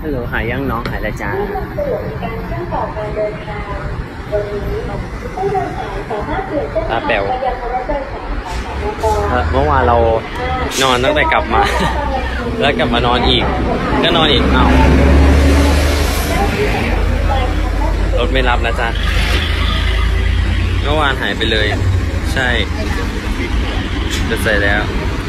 ฮัลโหลหายยังน้องหายแล้วจ้าตาแป๋วเมื่อวานเรานอนตั้งแต่กลับมาแล้วกลับมานอนอีกก็นอนอีกเอ้ารถไม่รับนะจ๊ะเมื่อวานหายไปเลยใช่จะใส่แล้ว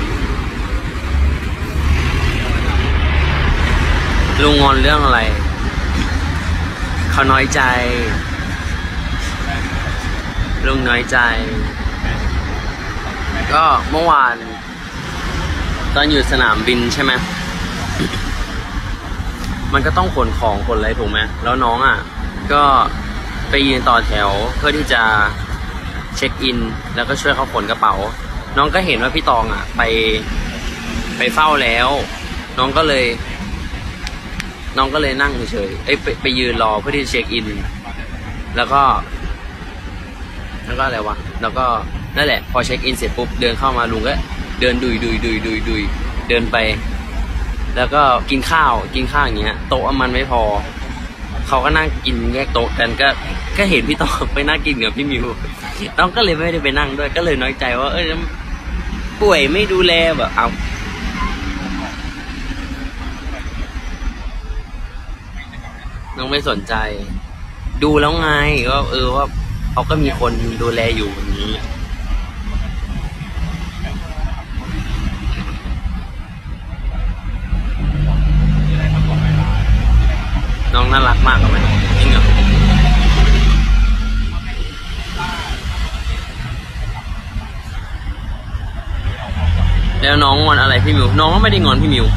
ลุงงอนเรื่องอะไรเขาน้อยใจลุงน้อยใจก็เมื่อวานตอนอยู่สนามบินใช่ไหมมันก็ต้องขนของขนอะไรถูกไหมแล้วน้องอ่ะก็ไปยืนต่อแถวเพื่อที่จะเช็คอินแล้วก็ช่วยเขาขนกระเป๋าน้องก็เห็นว่าพี่ตองอ่ะไปเฝ้าแล้วน้องก็เลยนั่งเฉยไปยืนรอเพื่อที่จะเช็คอินแล้วก็อะไรวะแล้วก็นั่นแหละพอเช็คอินเสร็จปุ๊บเดินเข้ามาลุงก็เดินดุยเดินไปแล้วก็กินข้าวอย่างเงี้ยโต๊ะมันไม่พอเขาก็นั่งกินแยกโต๊ะกันก็เห็นพี่ตองไปนั่งกินกับพี่มิวน้องก็เลยไม่ได้ไปนั่งด้วยก็เลยน้อยใจว่าป่วยไม่ดูแลแบบเอาน้องไม่สนใจดูแล้วไงว่าว่าเขาก็มีคนดูแลอยู่อย่างนี้น้องน่ารักมากเลยจริงเหรอแล้วน้องงอนอะไรพี่มิวน้องก็ไม่ได้งอนพี่มิว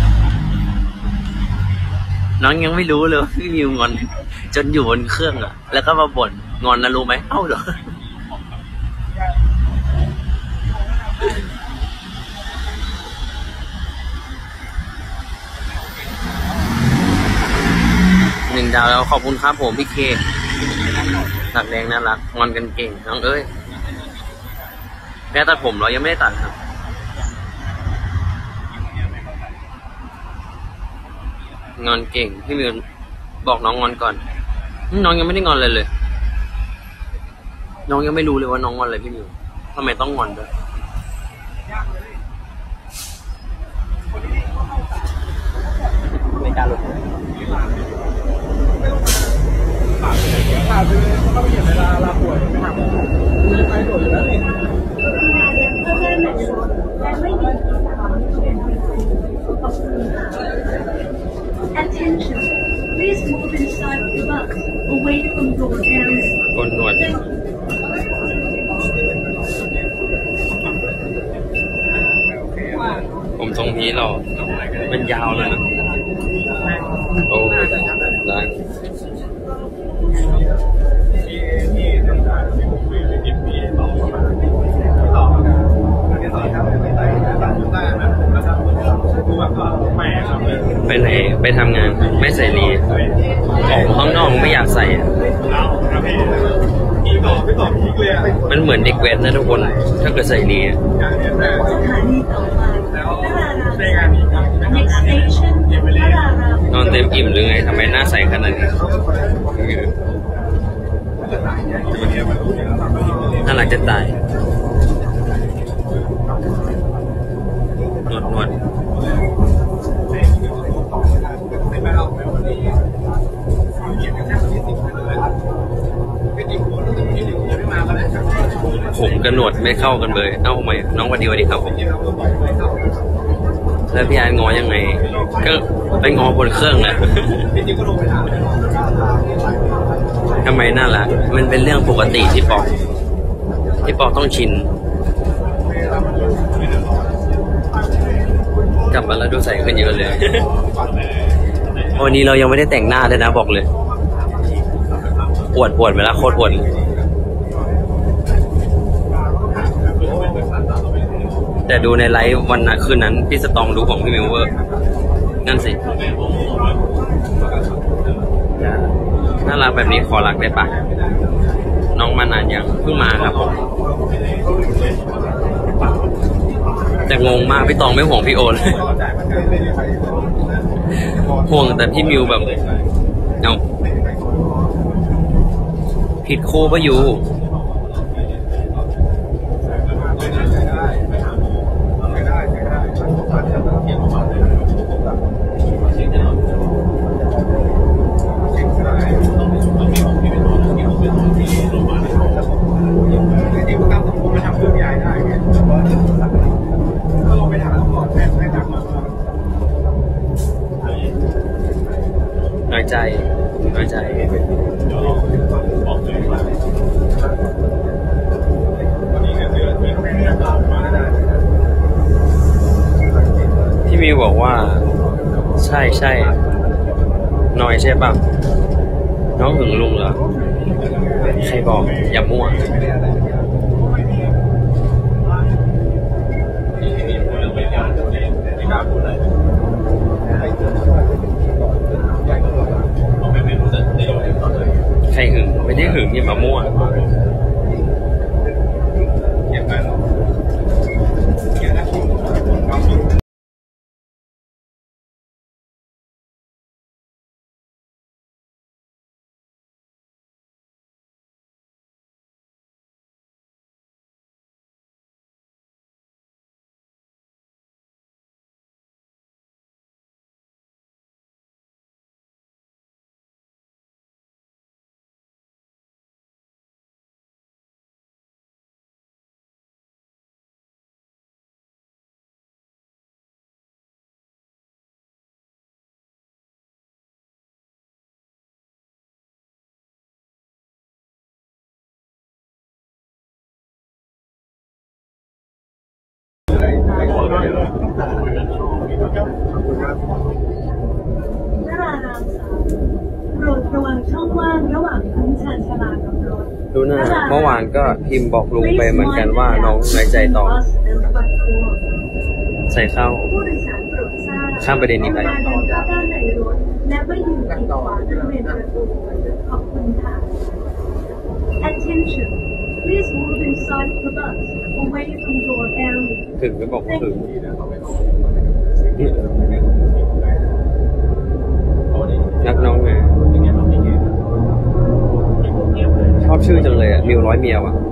น้องยังไม่รู้เลยพี่มิวงอนจนอยู่บนเครื่องอะแล้วก็มาบ่นงอนนะรู้ไหมเอ้าเหรอ1 ดาวแล้วขอบคุณครับผมพี่เคตักแดงน่ารักงอนกันเก่งน้องเอ้ยแค่ตัดผมเรายังไม่ได้ตัดครับงอนเก่งพี่มิวบอกน้องงอนก่อนน้องยังไม่ได้งอนเลยน้องยังไม่รู้เลยว่าน้องงอนอะไรพี่มิวทำไมต้องงอนด้วยไม่กล้าหลุดขาดไปเลยเขาไม่เห็นเวลาป่วยไม่ทำคือไปตรวจอยู่แล้วนี่Please move inside the bus, away from door areas. ก้นหนวดผมทรงนี้หรอเป็นยาวเลยนะโอ้ได้ไปไหนไปทำงานไม่ใส่รีออกข้างนอกไม่อยากใส่มันเหมือนเด็กแว้นนะทุกคนถ้าเกิดใส่รีนอนเต็มอิ่มหรือไงทำไมหน้าใสขนาดนี้น่ารักจะตายนวดผมกับหนวดไม่เข้ากันเลยเอ้าทำไมน้องวันดีครับผมแล้วพี่อานงอยังไงก็ไปงอบนเครื่องแหละทำไมน่ารักมันเป็นเรื่องปกติที่ปอกต้องชินกลับมาแล้วดูใส่ขึ้นเยอะเลยวันนี้เรายังไม่ได้แต่งหน้าเลยนะบอกเลยปวดไปแล้วโคตรปวดแต่ดูในไลฟ์วันนั้นคืนนั้นพี่สตองดูของพี่มิวเวอร์นั่นสิน่ารักแบบนี้ขอรักได้ปะน้องมานานยังเพิ่งมาครับผมแต่งงมากพี่ตองไม่ห่วงพี่โอเลยห่วงแต่พี่มิวแบบเอาผิดคู่ปะยูน้อยใจน้อยใจพี่มิวบอกว่าใช่ใช่น้อยใช่ป่ะน้องหึงลุงเหรอใครบอกอย่ามั่วใครหึงไม่ได้หึงอย่ามามั่วดูหน้าเมื่อวานก็พิมพ์บอกลุงไปเหมือนกันว่าน้องน้อยใจต่อใส่เข้าข้ามประเด็นนี้ไปถึงก็บอกว่าถึงรักน้องไงชอบชื่อจังเลยอ่ะมิวร้อยเมียวอ่ะ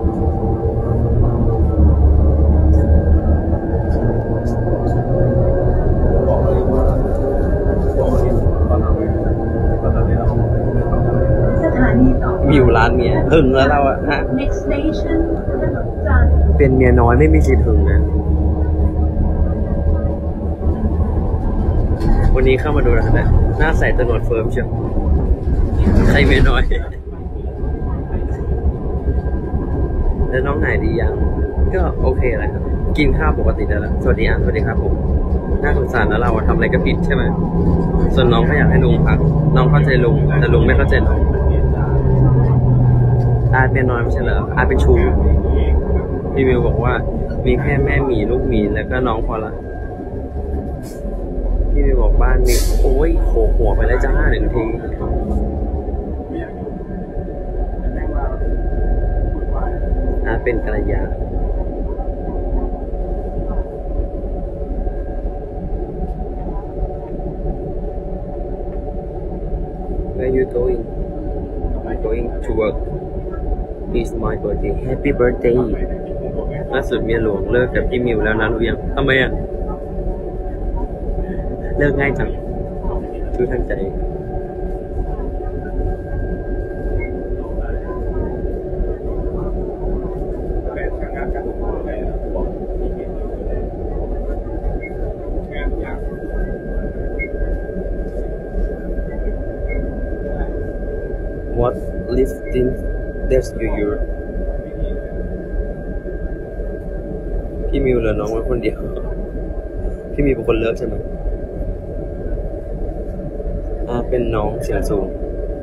มิวร้านเมียหึงแล้วเราอ่ะฮะเป็นเมียน้อยไม่มีสิทธิ์หึงนะวันนี้เข้ามาดูแล้วนะหน้าใสตะโนดเฟิร์มเชียวใครเมียน้อยแล้วน้องไหนดียังก็โอเคแหละครับกินข้าวปกติแล้วสวัสดีสวัสดีครับผมน่าสงสารแล้วเราทำอะไรก็ผิดใช่ไหมส่วนน้องก็อยากให้ลุงพักน้องเข้าใจลุงแต่ลุงไม่เข้าใจน้องอาเป็นน้อยไม่ใช่เหรออาเป็นชูพี่วิวบอกว่ามีแค่แม่หมีลูกหมีแล้วก็น้องพอละพี่วิวบอกบ้านมีโอ้ยโขกหัวไปแล้วจ้าหนึ่งทีอาเป็นกัลยาWhere are you going? I'm going to work. It's my birthday. Happy birthday. ล่าสุดเมียหลวงเลิกกับพี่มิวแล้วนะรู้ยังทำไมอ่ะเลิกง่ายจังชู้ทั้งใจWhat listing does you พี่มิวเหลือน้องไว้คนเดียวพี่มิวเป็นคนเลิกใช่ไหมเป็นน้องเสียงสูง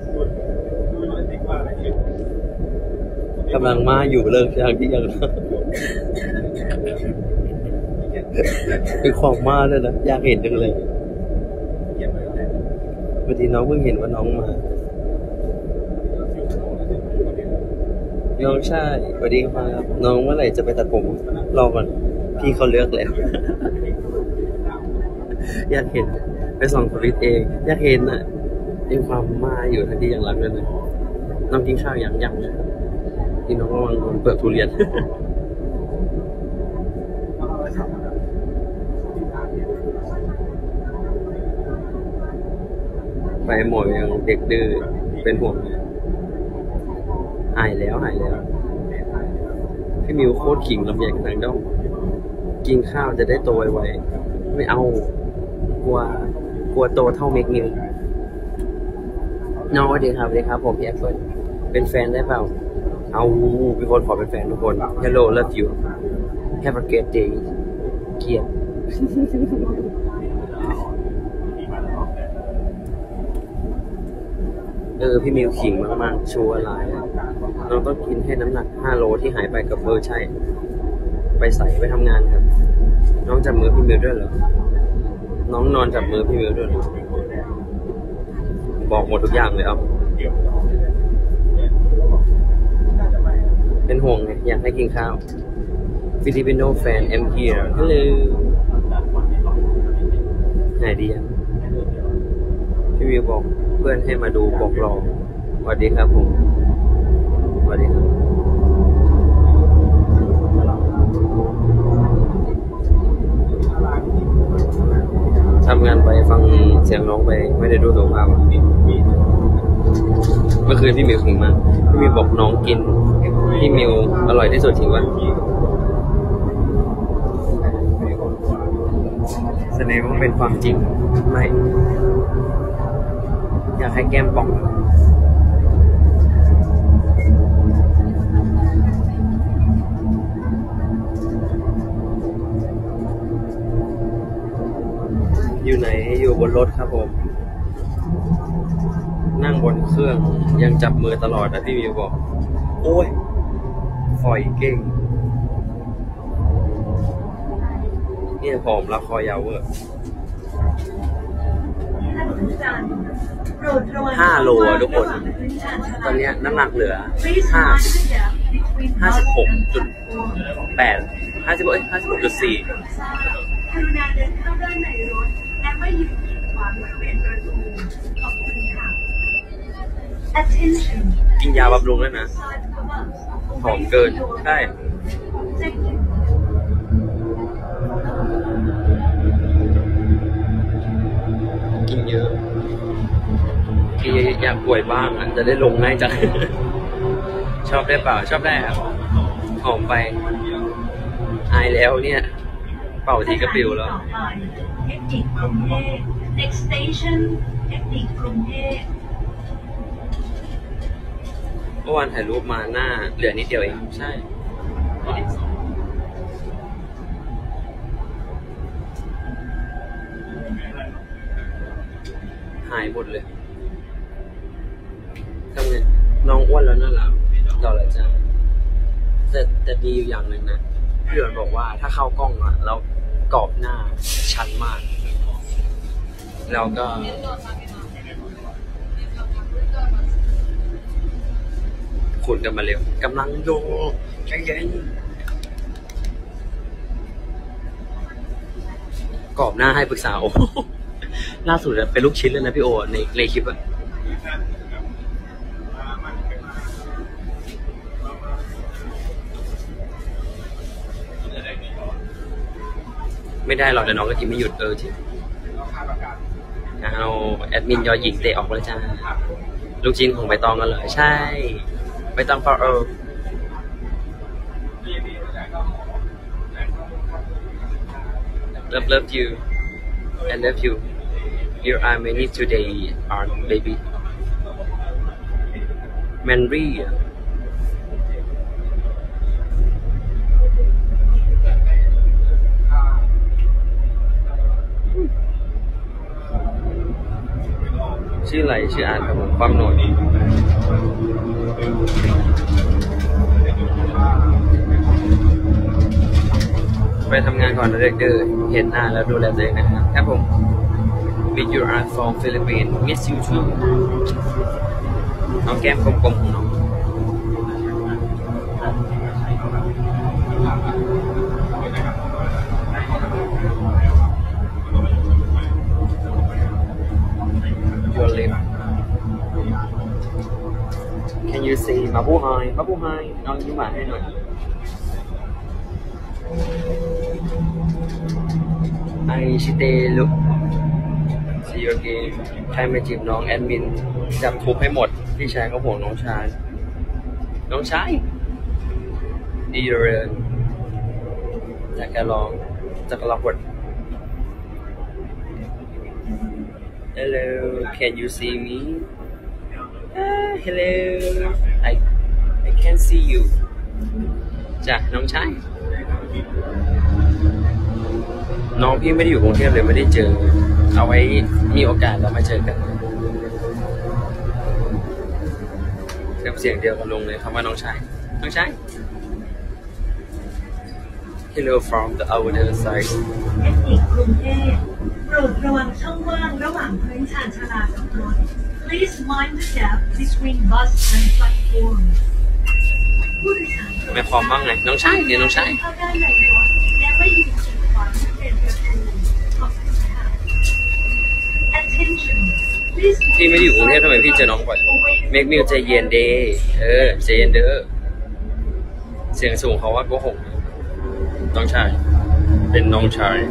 กำลังมาอยู่เลิกอย่างที่ยังเป็นของมาเลยนะอยากเห็นจังเลยบางทีน้องเพิ่งเห็นว่าน้องมาน้องใช่สวัสดีครับน้องเมื่อไหร่จะไปตัดผมรอก่อนพี่เขาเลือกแล้วอยากเห็นไปส่องทวิตเองอยากเห็นอ่ะเป็นความมาอยู่ทันทีอย่างรักเลยนะน้องกินข้าวยังที่น้องระวังโดนเปลือกทุเรียน ไปหมดยังเด็กดื้อเป็นห่วงหายแล้วพี่มิวโคตรขิงลำใหญ่กันทั้งด้อมกินข้าวจะได้โตไวๆไม่เอากลัวโตเท่าเมกนิวน้องสวัสดีครับผมพี่แอปเปิลเป็นแฟนได้เปล่าเอาพี่คนขอเป็นแฟนทุกคน Hello love you Have a great day เกลียด พี่มิวขิงมากๆชัวร์ลายน้องต้องกินให้น้ำหนัก5 โลที่หายไปกับใช่ไปใส่ไปทำงานครับน้องจับมือพี่มิวด้วยเหรอน้องนอนจับมือพี่มิวด้วยเหรอบอกหมดทุกอย่างเลยเป็นห่วงไงอยากให้กินข้าวฟิลิปปิโนแฟน I'm here Hello ไหนดีอ่ะพี่มิวบอกเพื่อนให้มาดูบอกรอสวัสดีครับผมสวัสดีครับทำงานไปฟังเสียงร้องไปไม่ได้ดูตัวภาพเมื่อคืนพี่มิวถึงมาพี่มิวบอกน้องกินพี่มิวอร่อยที่สุดจริงวะแสดงว่าเป็นความจริงไม่อยากให้แก้มป่องอยู่ไหนอยู่บนรถครับผมนั่งบนเครื่องยังจับมือตลอดนะพี่มิวบอกโอ้ยฝอยเก่งเนี่ยผมละคอยาวเวอร์5 โลทุกคนตอนนี้น้ำหนักเหลือ56.8 56.4กินยาบำรุงแล้วนะหอมเกินใช่กินเยอะที่อยากป่วยบ้างอ่ะจะได้ลงง่ายจัง ชอบได้เปล่าชอบได้ครับหอมไปอายแล้วเนี่ยเป่าทีก็ปิวแล้วเทคนิคกรุงเทพ next station เทคนิคกรุงเทพเมื่อวานถ่ายรูปมาหน้าเหลือนิดเดียวเองใช่หายหมดเลยทำไงน้องอ้วนแล้วนั่นแหละต่อเลยจ้าแต่ดีอยู่อย่างหนึ่งนะพี่หยวนบอกว่าถ้าเข้ากล้องอ่ะเรากรอบหน้าชันมากแล้วก็ขุดกันมาเร็วกำลังโยใจเย็นกรอบหน้าให้ปรึกษาโอ้ล่าสุดเป็นลูกชิ้นเลยนะพี่โอในคลิปอะไม่ได้หรอกแต่น้องก็กินไม่หยุดจริงเอาแอดมินยอหญิงเตะออกแล้วจ้าลูกชิ้นของใบตองกันเลยใช่ใบตอง for all love you I love you here are many today aren't baby Manryชื่ออะไรชื่ออ่านครับผมความหน่วยไปทำงานก่อนนะเด็กเด้อเห็นหน้าแล้วดูแลตัวเองนะครับผม With your art from Philippines miss you too น้องแก้มกลมๆของน้อง lip Can you see มาบูไฮน้องยิ้มหวานให้หน่อย I stay look see you again ใครมาจีบน้องแอดมินจับทุบให้หมดพี่ชายก็ห่วงน้องชายดีเลยจากแกลองกด Hello can you see me Hello I can't see you จ้ะน้องชายน้องพี่ไม่ได้อยู่กรุงเทพเลยไม่ได้เจอเอาไว้มีโอกาสเรามาเจอกันกับเสียงเดียวกันลงเลยคำว่าน้องชายHello from the other side เทคนิคกรุงเทพโปรดระวังช่องว่างระหว่างพื้นชานชาลากับรถ Please mind the gap between bus and platform ผู้โดยสารไม่พร้อมบ้างไงน้องชายเดี๋ยวน้องชายเข้าด้านในรถและไม่ยืนขีดขวางบริเวณประตูขอบคุณค่ะ Attention Please พี่ไม่ได้อยู่กรุงเทพทำไมพี่เจอน้องบ่อย Make me ใจเย็นเดย์ใจเย็นเด้อเสียงสูงเขาว่าโกหกน้องชายเป็นน้องชาย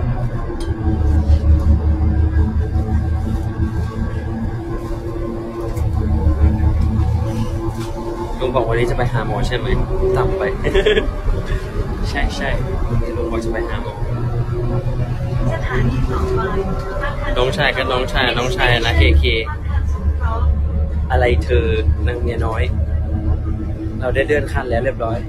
ลุงบอกวันนี้จะไปหาหมอใช่ไหมต่ำไป ใช่ลุงบอกจะไปหาหมอสถานีต่อไปน้องชายก็น้องชายนะเคอะไรเธอนางเมียน้อย เราได้เลื่อนขั้นแล้วเรียบร้อย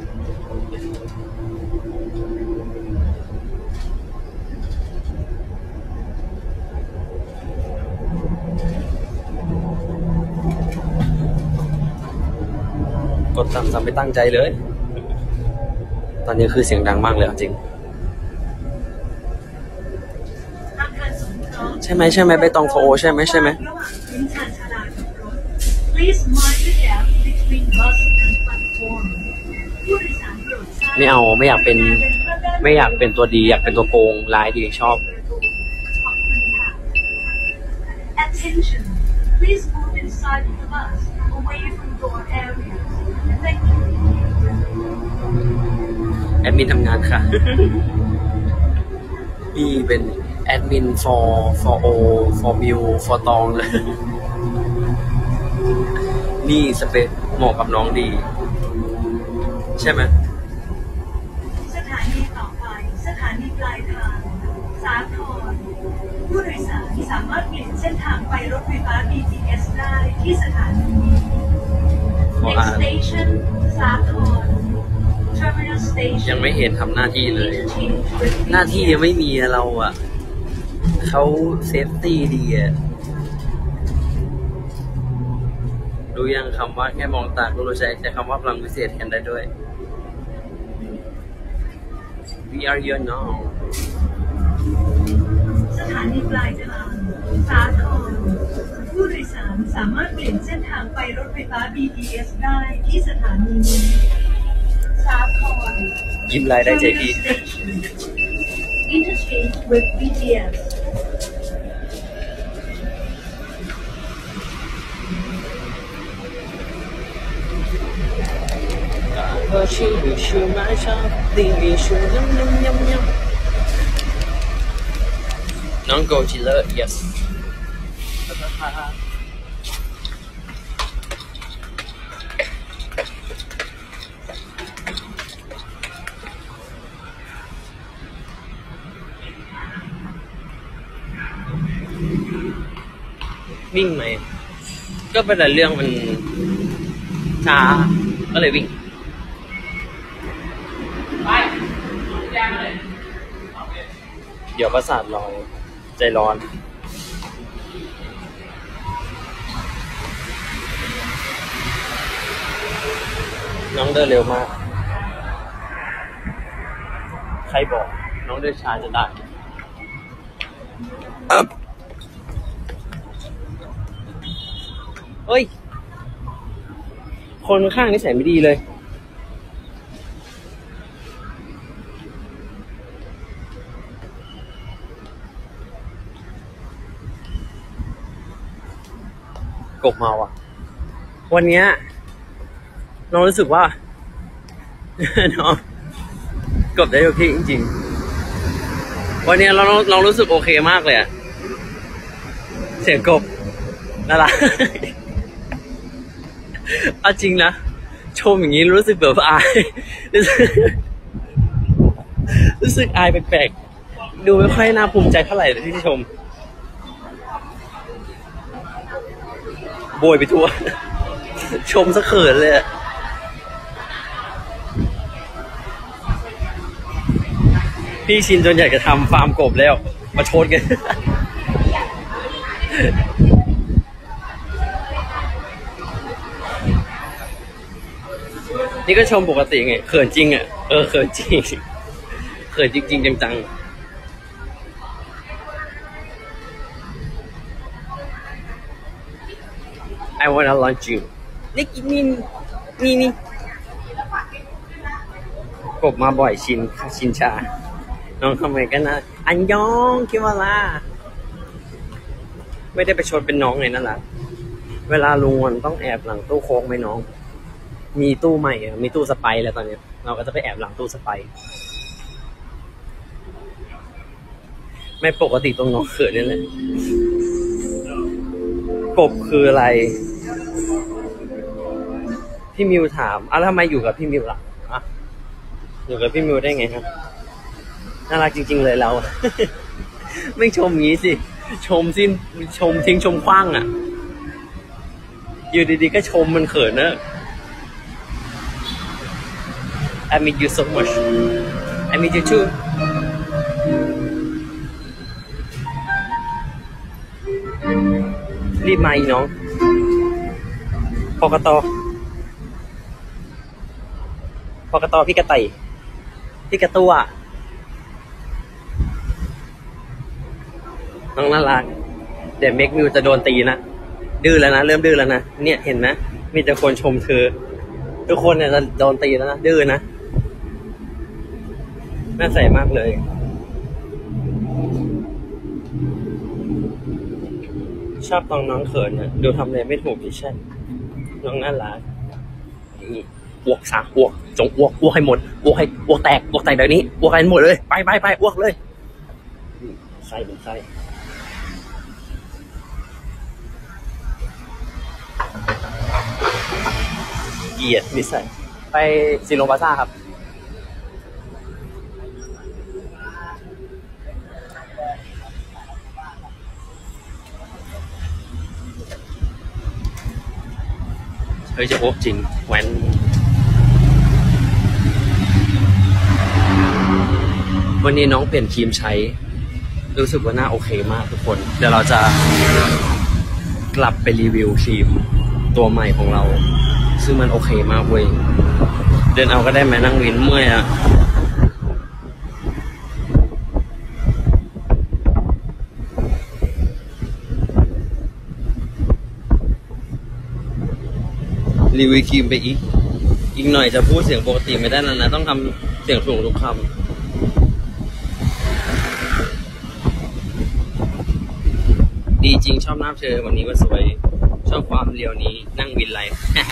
กดซ้ำไม่ตั้งใจเลย ตอนนี้คือเสียงดังมากเลยจริงใช่ไหมไปตองโฟใช่ไหม Please mind the gap between bus and platform ผู้โดยสารโปรดทราบไม่เอาไม่อยากเป็นตัวดีอยากเป็นตัวโกงร้ายดีชอบ Attention Please move inside the bus away from door areas Thank you แอดมินทำงานค่ะ นี่เป็นแอดมิน for o for miu for ตองเลย นี่สเปคเหมาะกับน้องดี ใช่ไหมสถานีต่อไปสถานีปลายทางสาทรผู้โดยสารสามารถเปลี่ยนเส้นทางไปรถไฟฟ้า BTS ได้ที่สถานีนี้ Next station สาทร Terminal Station ยังไม่เห็นทำหน้าที่เลย หน้าที่ยังไม่มีเราอ่ะเขาเซฟตี้ดีอ่ะรู้ยังคำว่าแค่มองตาก็รู้ใช้คำว่าพลังพิเศษกันได้ด้วย We are here now สถานีปลายทางสาทรผู้โดยสารสามารถเปลี่ยนเส้นทางไปรถไฟฟ้า BTS ได้ที่สถานีนี้สาทรยิ้มลายได้ใจพี่ Interchange with BTS น้องโกจิเลอร์ yes วิ่งไหมก็เป็นแต่เรื่องมันช้าก็เลยวิ่งเดี๋ยวประสาทเราใจร้อนน้องเดินเร็วมากใครบอกน้องเดินช้าจะได้เฮ้ยคนข้างนิสัยไม่ดีเลยคกบมาว่ะวันเนี้ยน้องรู้สึกว่า น้องกบได้โอเคจริงๆวันนี้เรารู้สึกโอเคมากเลยอะเสียงกบน่ารัก เอาจริงนะชมอย่างนี้รู้สึกแบบอาย รู้สึกอายแปลกๆดูไม่ค่อยน่าภูมิใจเท่าไหร่ที่ชมโบยไปทั่ว ชมซะเขินเลยอะพี่ชินจนอยากจะทำฟาร์มกบแล้วมาชนกัน นี่ก็ชมปกติไงเขินจริงอ่ะเขินจริงเขินจริงๆจังๆ I wanna launch you นี่กบมาบ่อยชินชาน้องทำไมกันนะอันยองคิดว่าล่ะไม่ได้ไปชนเป็นน้องไงนั่นแหละเวลาลุงวันต้องแอบหลังตู้โค้งไหมน้องมีตู้ใหม่มีตู้สไปร์แล้วตอนนี้เราก็จะไปแอบหลังตู้สไปร์ไม่ปกติตรงน้องเขินนี่แหละกบคืออะไรพี่มิวถามแล้วทำไมอยู่กับพี่มิวล่ะอยู่กับพี่มิวได้ไงครับน่ารักจริงๆเลยเรา ไม่ชมงี้สิชมสิ้นชมทิ้งชมคว้างอ่ะอยู่ดีๆก็ชมมันเขินนะ I miss you so much I miss you too รีบมาอีน้องพกตพี่กระต่ายพี่กระตัวน้องน่ารักเดี๋ยวเมกมิวจะโดนตีนะดื้อแล้วนะเริ่มดื้อแล้วนะเนี่ยเห็นไหมมีแต่คนชมเธอทุกคนเนี่ยจะโดนตีแล้วนะดื้อนะน่าใส่มากเลยชอบตอนน้องเขินเนี่ยดูทำอะไรไม่ถูกที่ใช่น้องน่ารักอ้วกซะอ้วกจงอ้วกให้หมดอ้วกให้อ้วกแตกเดี๋ยวนี้อ้วกให้หมดเลยไปอ้วกเลยไส้เป็นไส้เกียดนิสัยไปซิโนบาซ่าครับเฮ้ยจะอ้วกจริงแว้นวันนี้น้องเปลี่ยนครีมใช้รู้สึกว่าน่าโอเคมากทุกคนเดี๋ยวเราจะกลับไปรีวิวครีมตัวใหม่ของเราซึ่งมันโอเคมากเว้ยเดินเอาก็ได้ไหมนั่งวินเมื่อยอะรีวิวครีมไปอีกหน่อยจะพูดเสียงปกติไม่ได้แล้วนะต้องทำเสียงสูงทุกคำดีจริงชอบหน้าเธอวันนี้ก็สวยชอบความเรียวนี้นั่งวินไลฟ์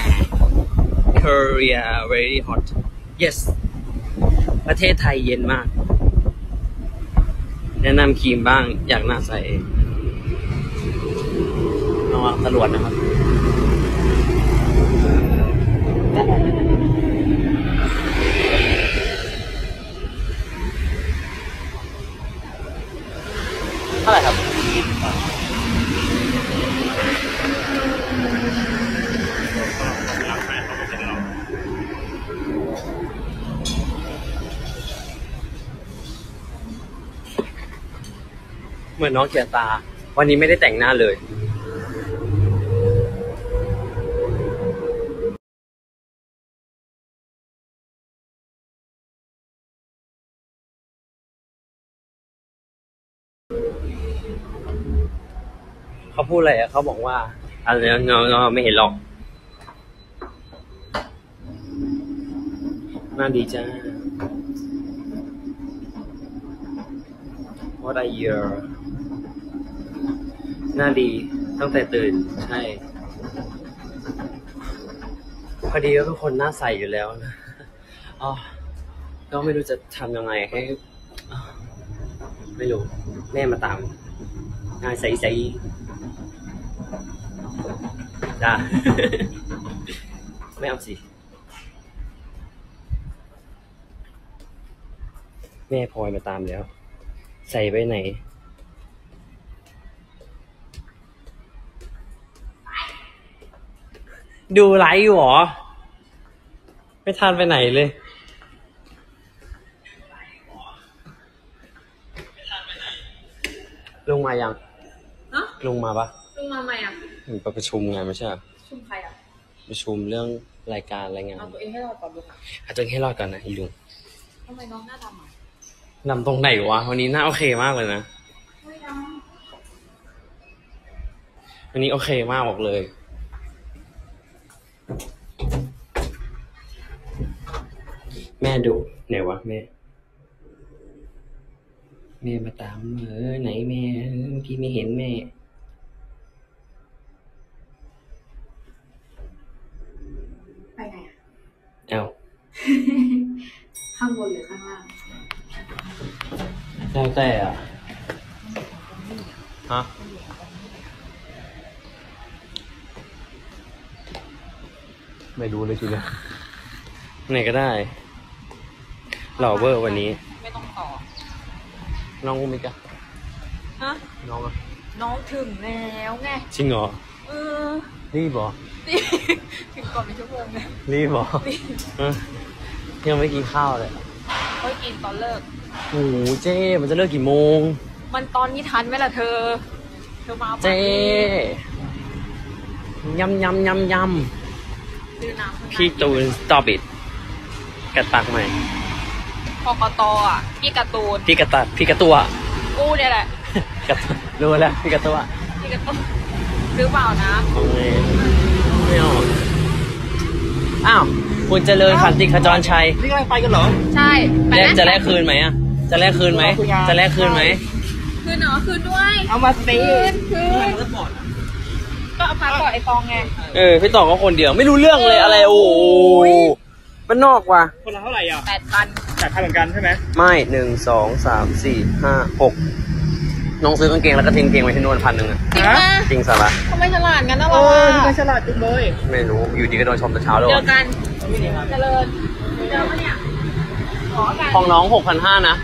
Korea very hot yes ประเทศไทยเย็นมากแนะนำครีมบ้างอยากหน้าใสระวังตำรวจนะครับเท่าไหร่ครับเหมือนน้องเขียนตาวันนี้ไม่ได้แต่งหน้าเลยเขาพูดอะไรเขาบอกว่าอะไรน้องไม่เห็นหรอกน่าดีจ้า What a year น่าดีตั้งแต่ตื่นใช่พอดีก็ทุกคนหน้าใสอยู่แล้วนะอ๋อก็ไม่รู้จะทำยังไงให้ไม่รู้แม่มาตามหน้าใสๆจ้า ไม่เอาสิแม่พลอยมาตามแล้ว ใส่ไปไหนดูไลฟ์อยู่หรอไม่ทันไปไหนเลยลุงมายังฮะลุงมาปะลุงมาใหม่อ่ะไปประชุมไงไม่ใช่เหรอชุมใครอ่ะประชุมเรื่องรายการรายงานเอาตัวเองให้รอดก่อนดูค่ะเอาตัวเองให้รอดก่อนนะอีลุงทำไมน้องหน้าดำอ่ะนำตรงไหนวะวันนี้หน้าโอเคมากเลยนะไม่ดวันนี้โอเคมากบอกเลย แม่ดุไหนวะแม่มาตามไหนแม่เมื่อกี้ไม่เห็นแม่ำไปไหนอ่ะเอ้าข้างบนหรือข้างล่างแล้วแต่อ่ะฮะไม่รู้เลยทีเดียวไหนก็ได้หล่อเวอร์วันนี้ไม่ต้องต่อน้องมิกะฮะน้องอะน้องถึงแล้วไงจริงเหรอเออรีบเหรอถึงก่อนเป็นชั่วโมงเลยรีบเหรอเออยังไม่กินข้าวเลยเฮ้ยกินตอนเลิกโอ้โหเจ๊มันจะเลิกกี่โมงมันตอนนี้ทันไหมล่ะเธอ เธอมาป่ะเจ๊ยำซื้อน้ำข้างในพี่ตูน stop it กัดปากใหม่กกตอ่ะพี่การ์ตูนพี่กระตัดพี่กระตัวกูเนี่ยแหละกระตัวรู้แล้วพี่กระตัวพี่การ์ตูนซื้อเปล่านะเอาไงไม่เอาอ้าวคุณเจริญขันติขจรชัยนี่กำลังไปกันเหรอใช่ไปนะจะแลกคืนไหมอ่ะจะแลกคืนไหมจะแลกคืนไหมคืนเหรอคืนด้วยเอามาสิคืนรถบอดก็เอาพาก่อนไอ้ตองไงพี่ต่อก็คนเดียวไม่รู้เรื่องเลยอะไรโอ้โหมันนอกว่ะคนละเท่าไหร่อ่ะ 8,000 จ่ายค่าเหมือนกันใช่ไหมไม่1 2 3 4 5 6น้องซื้อกางเกงแล้วก็ทิ้งเกงไว้ที่นู่น1,000อ่ะจริงปะจริงสาระทำไมฉลาดงั้นนะเอเราออะนี่ก็ฉลาดจุงเลยไม่รู้อยู่ดีก็โดนชมแต่เช้าเลยเจว่ะอกันเจริญเจอปะเนี่ยขอกันของน้อง6,500นะ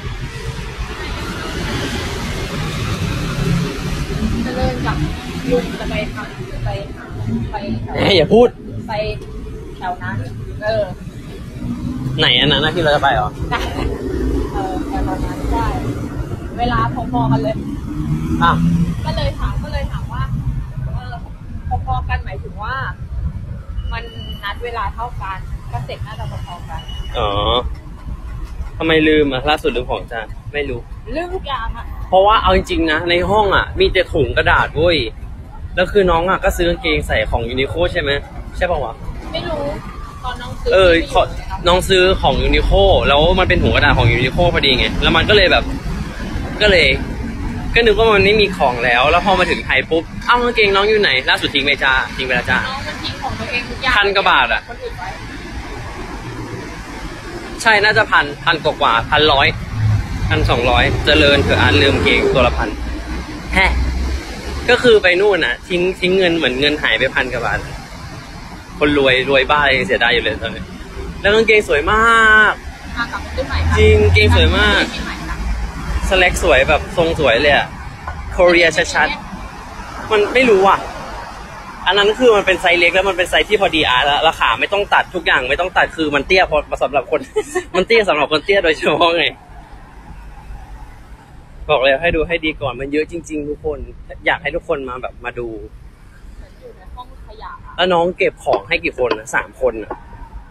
เจริญกับลุงจะไปทำไปแถวอย่าพูดไปแถวนั้นไหนอันนั้นนะที่เราจะไปเหรอได้แถวนั้นได้เวลาพอๆกันเลยอ้าวก็เลยถามว่าพอๆกันหมายถึงว่า มันนัดเวลาเท่ากันก็เสร็จน่าจะพอๆกันอ๋อทำไมลืมอ่ะล่าสุดลืมของจ้าไม่รู้เรื่องทุกอย่างอะเพราะว่าเอาจริงๆนะในห้องอ่ะมีแต่ถุงกระดาษเว้ยแล้วคือน้องอ่ะก็ซื้อกางเกงใส่ของยูนิโคใช่ไหมใช่ป่าววะไม่รู้ตอนน้องซื้น้องซื้อของยูนิโคแล้วมันเป็นถุงกระดาษของยูนิโคพอดีไงแล้วมันก็เลยแบบก็นึกว่ามันไม่มีของแล้วพอมาถึงไทยปุ๊บเอ้ากางเกงน้องอยู่ไหนล่าสุดทิ้งไปจ้าทิ้งไปแล้วจ้าน้องมันทิ้งของตัวเองทุกอย่าง 1,000 กว่าบาทอะคนอื่นไว้ใช่น่าจะพันกว่า1,200เจริญเผื่ออาร์ตลืมเกงตัวละ1,000แฮะก็คือไปนู่นน่ะทิ้งเงินเหมือนเงินหายไป1,000 กว่าบาทคนรวยบ้าเลยเสียดายอยู่เลยตอนนี้แล้วกางเกงสวยมากมากับตู้ใหม่ค่ะจริงเกงสวยมากที่ใหม่ค่ะสแล็กสวยแบบทรงสวยเลยอะโคเรียชัดๆมันไม่รู้อ่ะอันนั้นคือมันเป็นไซส์เล็กแล้วมันเป็นไซส์ที่พอดีอาร์แล้วราคาไม่ต้องตัดทุกอย่างไม่ต้องตัดคือมันเตี้ยพอสำหรับคน มันเตี้ยสำหรับคนเตี้ยโดยเฉพาะไงบอกเลยให้ดูให้ดีก่อนมันเยอะจริงๆทุกคนอยากให้ทุกคนมาแบบมาดูอยู่ในห้องขยะอะแล้วน้องเก็บของให้กี่คนนะ3 คนนะ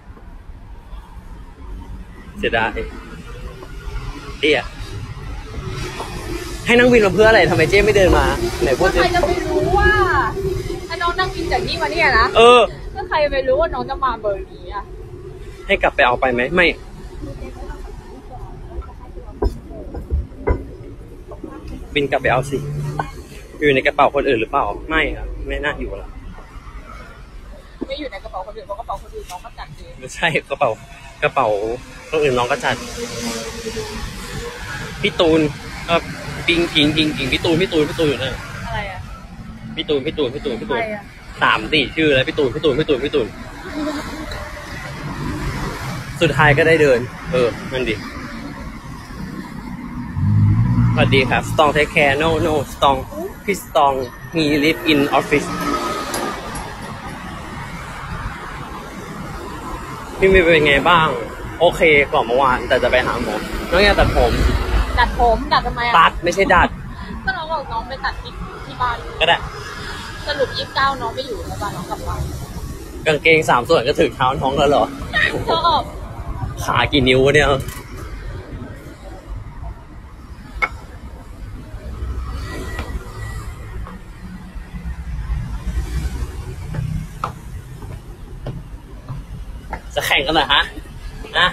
เสียดายเตี้ยให้นั่งวินมาเพื่ออะไรทำไมเจ๊ไม่เดินมาไหนพูดใครจะไปรู้ว่าถ้าน้องนั่งกินจากนี่มาเนี่ยนะเออถ้าใครไปรู้ว่าน้องจะมาเบอร์นี้อะให้กลับไปเอาไปไหมไม่บินกลับไปเอาสิอยู่ในกระเป๋าคนอื่นหรือเปล่าไม่ครับไม่น่าอยู่แล้วไม่อยู่ในกระเป๋าคนอื่นเพราะกระเป๋าคนอื่นน้องก็จัดเองไม่ใช่กระเป๋าคนอื่นน้องก็จัดพี่ตูนปิงพี่ตูนอยู่นั่นอะไรอ่ะพี่ตูนใครอ่ะ 3-4 ชื่อแล้วพี่ตูนสุดท้ายก็ได้เดินนั่นดิสวัสดีครับ Strong take care no Strong พี่ Strong he live in office พี่มีเป็นไงบ้าง โอเคกว่าเมื่อวานแต่จะไปหาหมอน้องอยากตัดผมดัดทำไมอ่ะตัดไม่ใช่ดัดก็น้องบอกน้องไปตัดที่บ้านก็ได้สรุป29น้องไม่อยู่แล้วบ้านน้องกลับบ้านกางเกง3 ส่วนก็ถึงเท้าท้องแล้วเหรอชอบขากี่นิ้ววะเนี่ยจะแข่งกันเหรอฮะนะ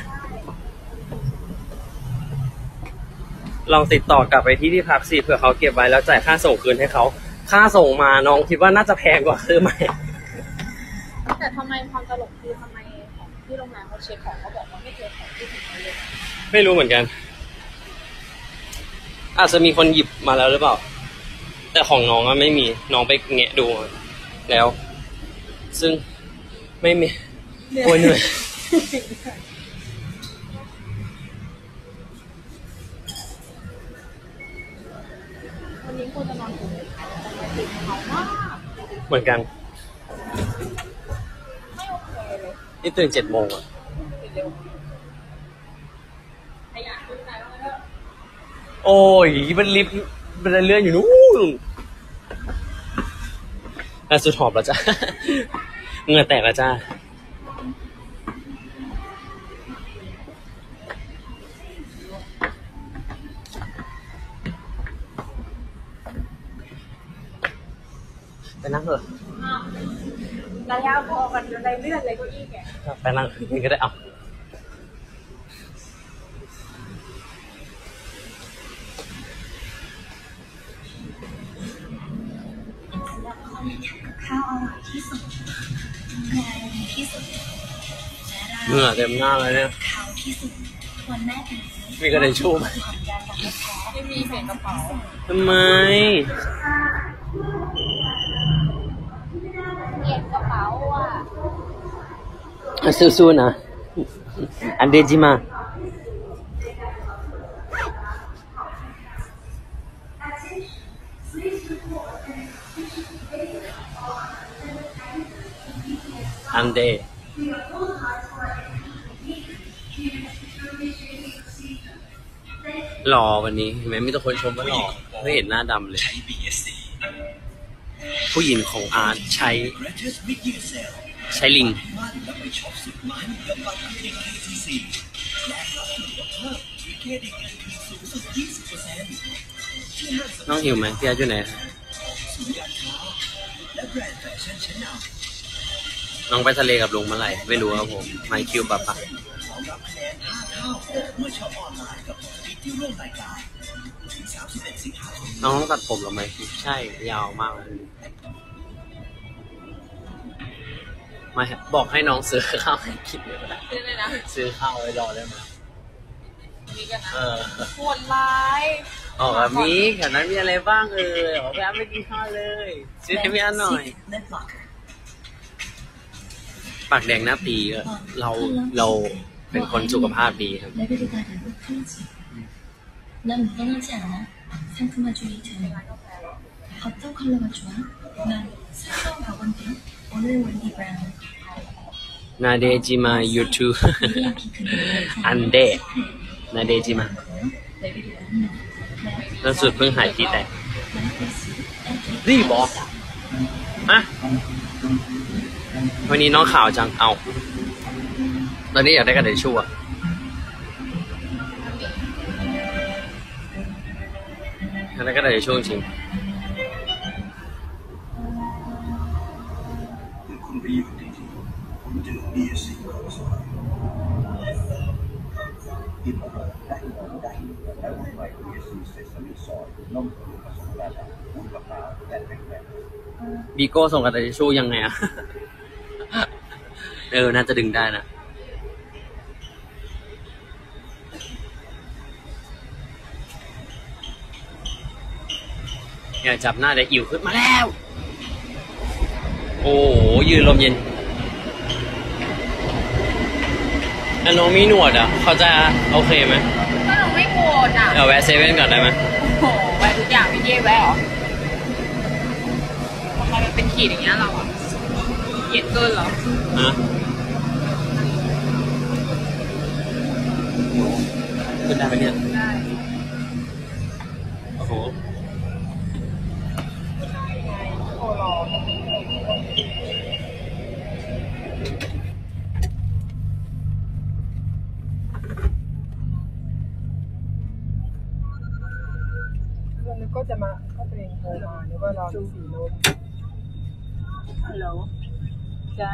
ลองติดต่อกลับไปที่พักสิเผื่อเขาเก็บไว้แล้วจ่ายค่าส่งคืนให้เขาค่าส่งมาน้องคิดว่าน่าจะแพงกว่าซื้อไหมแต่ทำไมความตลกคือทำไมของที่โรงแรมเขาเช็คของเขาบอกว่าไม่เจอของที่ถึงเลยไม่รู้เหมือนกัน อาจจะมีคนหยิบมาแล้วหรือเปล่า แต่ของน้องอะไม่มีน้องไปแงะดูแล้ว ซึ่งไม่มีโอ้ยเหนื่อยวันนี้ควรจะนอนอยู่ในไทยแต่มาตื่นเขามากเหมือนกันไม่โอเคเลยนี่ตื่น7 โมงอะตื่นเร็วขยันขึ้นไหนบ้างเถอะโอ้ยมันลิฟต์มันเลื่อนอยู่นู้นแล้วสุดหอบแล้วจ้ะ เหงื่อแตกแล้วจ้าไปนั่งเถอะระยะพอกันอะไรเลื่อนอะไรก็อี้แกไปนั่งนี่ก็ได้เอาเหงื่อเต็มหน้าเลยเนี่ยมีกระเด็นชูไหมไม่มีเสียงกระเป๋าทำไมเก็บกระเป๋าอ่ะสู้ๆนะอันเดจิมาอันเดหล่อวันนี้เห็นไหมมีแต่คนชมว่าหล่อไม่เห็นหน้าดำเลย ผู้หญิงของอาร์ตใช้ลิง น้องหิวไหมพี่อาร์ตอยู่ไหนครับน้องไปทะเลกับลุงเมื่อไหร่ไม่รู้ครับผมไมคิวปะปะน้องต้องตัดผมหรือไม่ใช่ยาวมากเลยไม่บอกให้น้องซื้อข้าวให้กินเลยก็ได้ซื้อเลยนะซื้อข้าวไว้รอได้ไหมมีกันนะเออปวดร้ายอ๋อแบบนี้แถวนั้นมีอะไรบ้างอ๋อพี่อาร์ตไม่กินข้าวเลยซื้อให้พี่อาร์ตหน่อยปากแดงหน้าปีก็เราเป็นคนสุขภาพดีครับ 난 무난하지 않아. 상큼아주의 전. 어떤 컬러가 좋아? 난 새로운 버건디. 오늘 wendy brown. นาเดจิมายูทูบ 미리한 핑크는 อันเดนาเดจิมา 레벨이 낮나? ล่าสุดเพิ่งหายที่แตก 마이너스 รีบบอกอะวันนี้น้องข่าวจังเอาตอนนี้อยากได้กระดาษชั่วอยากได้กระดาษชั่วจริงคุณไปอยู่ที่ที่ผมเจอเบียร์สิงห์ของสวรรค์ที่ผมได้แล้วไปเบียร์สิงห์เซซามิซอยน้องผสมราดวุ้นมะพร้าวและแป้งบีโก้ส่งกระดาษทิชชู่ยังไงอะน่าจะดึงได้นะอย่าจับหน้าเดี๋ยวอิ๋วขึ้นมาแล้ว โอ้โหยืนลมเย็นแล้วน้องมีหนวดอ่ะเขาจะโอเคไหมก็เราไม่โกรธอ่ะเดี๋ยวแวะเซเว่นก่อนได้ไหมโอ้โหแวะทุกอย่างพี่เย่แวะเหรอทำไมมันเป็นขีดอย่างเงี้ยเราอ่ะเกลียดเกินเหรอฮะขึ้นได้ไหมเนี่ยได้โอ้โหโอ้รอแล้วนึกก็จะมาก็ตัวเองโทรมานึกว่ารอที่4 โมงฮัลโหลจ้า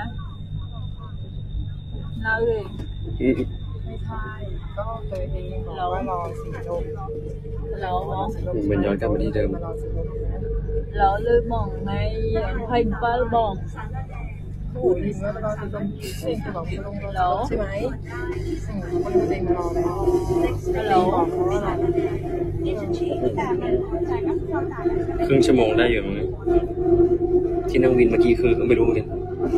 เราเลยไม่ใช่ก็ตัวเองบอกว่ารอ4 โมงเรามองมันย้อนกลับมาที่เดิมมารอ4 โมงนะเราเลยมองในเพลงป้าบองโอ้โหยินว่ารอ4 โมงเองจะบอกคุณลงรถใช่ไหมคนตัวเองมารอแล้วฮัลโหลบอกเขาว่ารอครึ่งชั่วโมงได้อยู่มั้งที่นั่งวินเมื่อกี้คือไม่รู้เหมือนกัน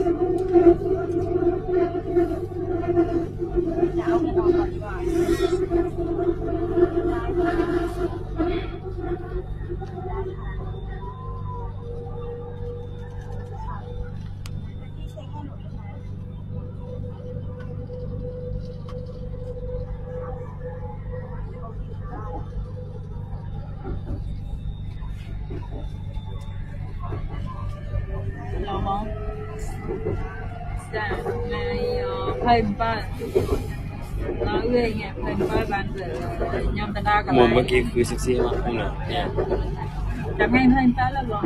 เรามองจากในเพลงป้าเราเลยไงเพลงป้าบานเสือยำตาดากันมุมเมื่อกี้คือเซ็กซี่มากคุณเหรอเนี่ยจากngayเพลงป้าlà rồi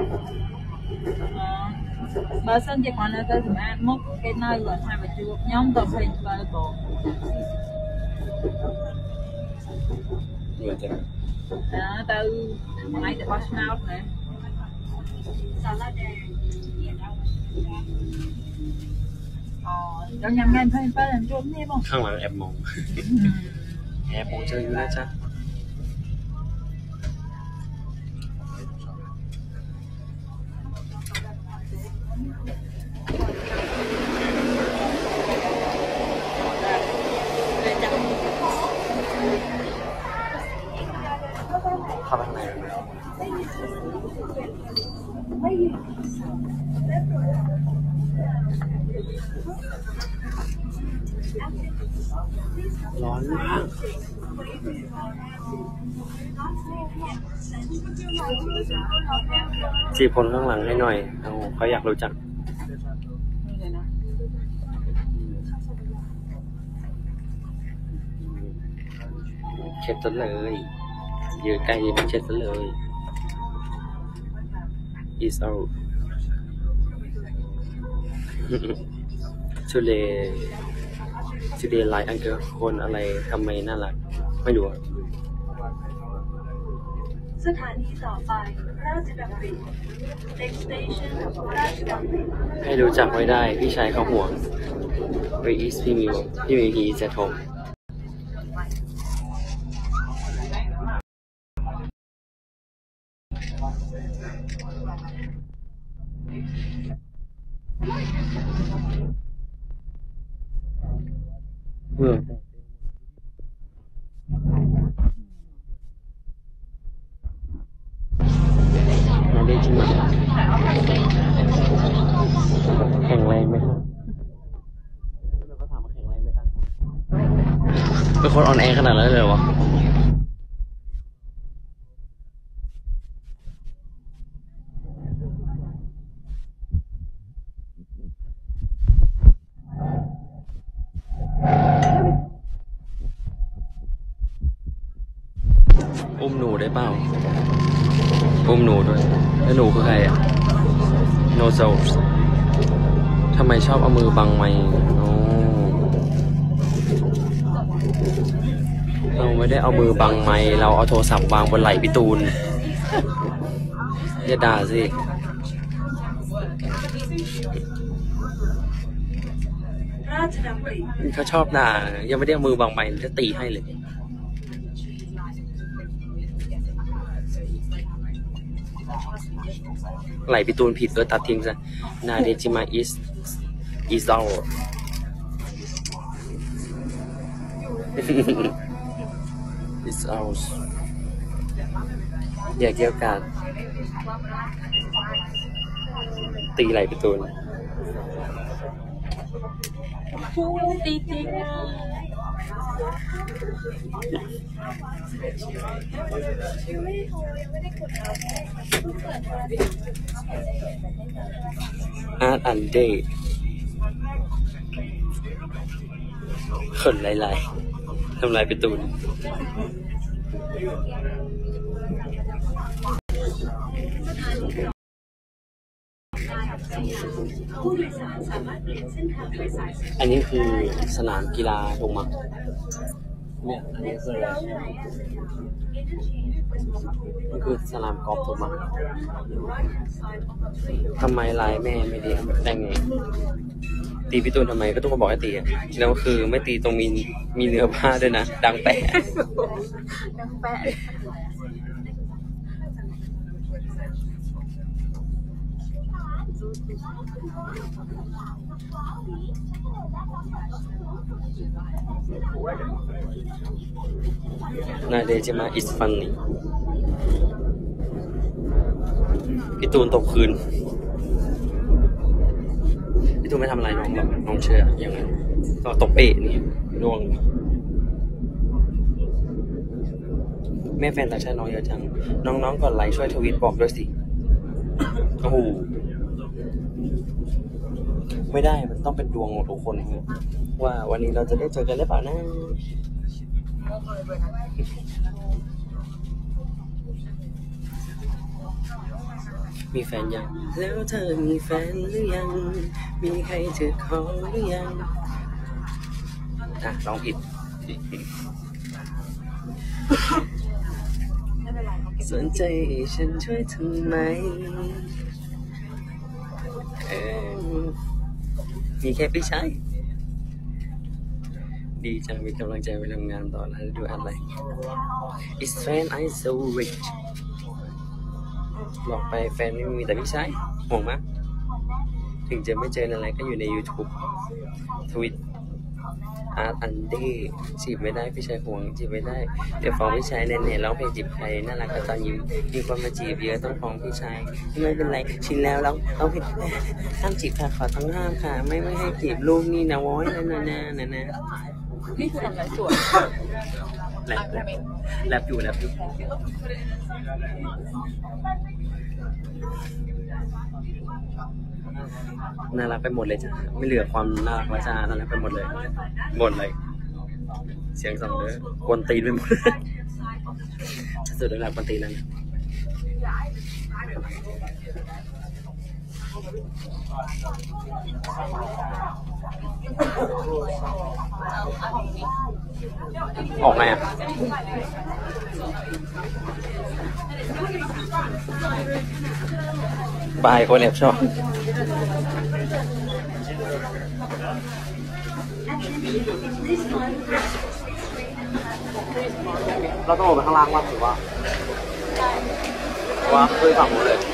bà sân chỉ còn là tới thùng ăn múc cái nơi rồi hai bà chưa nhóm tập phim ba bộ เหมือนจะ đó từ ngày từ bát nào nàyเรายังงานเพลงป้าlàm trốn đi không ข้างหลังแอบมอง แอบมองเจออยู่นะจ๊ะ เข้าไปข้างในเลยร้อนมากจีบคนข้างหลังให้หน่อยเขาอยากรู้จัก เช็ดซะเลยยืนใกล้ยืนเช็ดซะเลย is out today like uncle คนอะไรทำไมน่ารักไม่รู้สถานีต่อไปราชดำริ next station ราชดำริให้รู้จักไว้ได้พี่ชายเขาห่วง Where is พี่มิวhe is at home มาได้จริงไหมแข็งแรงไหมครับเขาถามว่าแข็งแรงไหมครับเป็นคนออนแอร์ขนาดนั้นเลยเหรอวะอุ้มหนูได้เปล่าอุ้มหนูด้วยแล้วหนูคือใครอ่ะ No Souls ทำไมชอบเอามือบังไมค์เราไม่ได้เอามือบังไมค์เราเอาโทรศัพท์วางบนไหล่พี่ตูนอย่าด่าสิราชดำริเขาชอบด่ายังไม่ได้เอามือบางใบจะตีให้เลยไหลพี่ตูนผิดด้วยตัดทิ้งซะนาเดจิมาis our is ours อย่าเกี่ยวกันตีไหลพี่ตูนตีจริงอ่ะอาร์ตอันเดย์คนไล่ทำลายพี่ตูนผู้โดยสารสามารถเปลี่ยนเส้นทางไปสายอันนี้คือสนามกีฬาถูกมั้ยเนี่ยอันนี้คืออะไรมันคือสนามกอล์ฟถูกมั้ยทำไมลายแม่ไม่ดีได้ไงตีพี่ตูนทำไมก็ทุกคนบอกให้ตีแล้วคือไม่ตีตรงมีเนื้อผ้าด้วยนะดังแปะดังแปะนาเดจิมา is funny พี่ตูนตกคืนพี่ตูนไม่ทำอะไรน้องหรอกน้องเชื่ออย่างนั้นก็ตกเปะนี่ร่วงแม่แฟนต่างชาติน้องเยอะจังน้องๆก่อนไลค์ช่วยทวีตบอกด้วยสิโอ้โหไม่ได้มันต้องเป็นดวงของทุกคนว่าวันนี้เราจะได้เจอกันหรือเปล่านะมีแฟนยังแล้วเธอมีแฟนหรือยังมีใครเธอขอหรือยังร้องผิดสนใจฉันช่วยทำไมมีแค่พี่ชายดีจังมีกำลังใจไปทำงานต่อแล้วดูอะไร Is fan I so rich บอกไปแฟนไม่มีแต่พี่ชายห่วงมากถึงจะไม่เจออะไรก็อยู่ใน YouTube ทวิตอาร์ตอันเดย์จีบไม่ได้พี่ชายห่วงจีบไม่ได้เดี๋ยวฟ้องพี่ชายแน่ๆร้องเพลงจีบใครน่ารักก็ตอนยิ้มมีคนมาจีบเยอะต้องฟ้องพี่ชายไม่เป็นไรชินแล้วร้องเพลงห้ามจีบค่ะขอต้องห้ามค่ะไม่ให้จีบลูกนี่นะวอยนะนี่คือทำอะไรสวยแลบอยู่น่ารักไปหมดเลยจ้ะไม่เหลือความน่ารักแล้วจ้าน่ารักไปหมดเลยเสียงสั่งเลยกวนตีนไปหมดจะสุดแล้วกวนตีนแล้วนะออกไงอ่ะบายคนแอบชอบเราต้องออกไปข้างล่างว่าถือว่าคือฝั่งนู้นเลย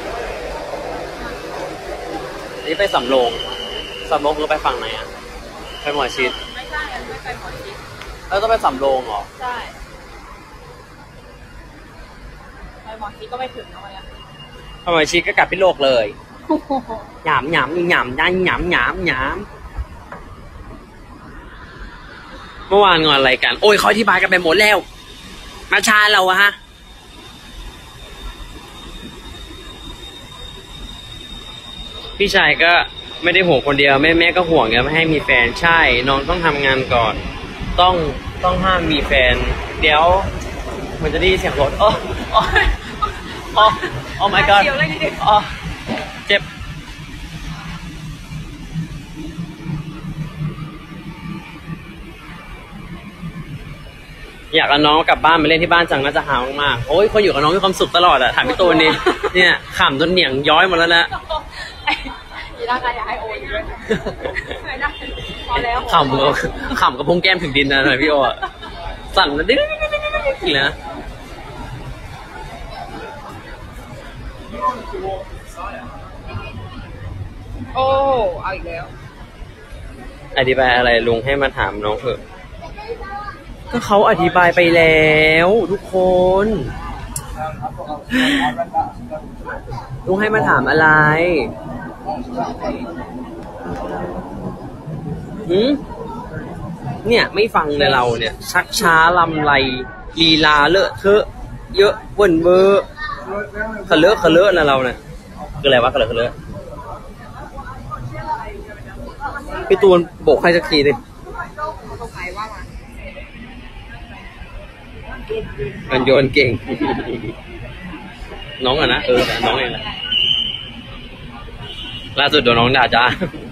นี่ไปสำโรงคือไปฝั่งไหนอ่ะไปหมอชิดไม่ใช่ไม่ไปหมอชิดแล้วต้องไปสำโรงเหรอใช่ไปหมอชิดก็ไม่ถึงนะวันนี้ไปหมอชิดก็กลับพิโลกเลยหยามได้หยามเมื่อวานงอนอะไรกันโอ้ยเขาอธิบายกันไปหมดแล้วมาชาเราอะฮะพี่ชายก็ไม่ได้ห่วงคนเดียวแม่ก็ห่วงไงไม่ให้มีแฟนใช่น้องต้องทำงานก่อนต้องห้ามมีแฟนเดี๋ยวมันจะได้เสียงรถโอ้ my god เจ็บอยากเอาน้องกลับบ้านมาเล่นที่บ้านจังน่าจะหามากโอ้ยคนอยู่กับน้องมีความสุขตลอดอะถามพี่ตูนนี่เนี่ยขำจนเหนียงย้อยหมดแล้วนะทีร่างกายอยากให้โอนด้วยไม่ได้พอแล้วขำกับพุงแก้มถึงดินนะหน่อยพี่โออะสั่นนะดิ้นอีกนะโอ้เอาอีกแล้วอธิบายอะไรลุงให้มาถามน้องเถอะก็เขาอธิบายไปแล้วทุกคนลุงให้มาถามอะไรเนี่ยไม่ฟังเลยเราเนี่ยชักช้าลำไรลีลาเลอะเทอะเยอะเวินเวอร์ขะเลอะนะเราเนี่ยคืออะไรวะขะเลอะพี่ตูนโบกให้สักทีดิมันโยนเก่ง น้องอะนะน้องเองแหละล่าสุดโดนน้องด่าจ้า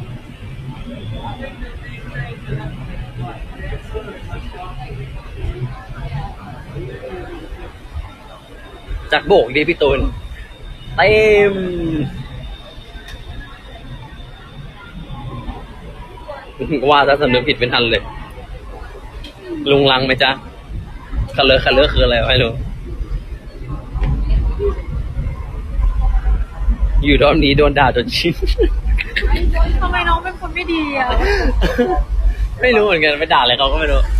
จากโบกดีพี่ตูนเต็มว่าถ้าสำนึกผิดเป็นทันเลยลุงลังไหมจ๊ะคาเลอะคืออะไรไม่รู้อยู่รอบนี้โดนด่าจนชินทำไมน้องเป็นคนไม่ดีอ่ะไม่รู้เหมือนกันไปด่าอะไรเขาก็ไม่รู้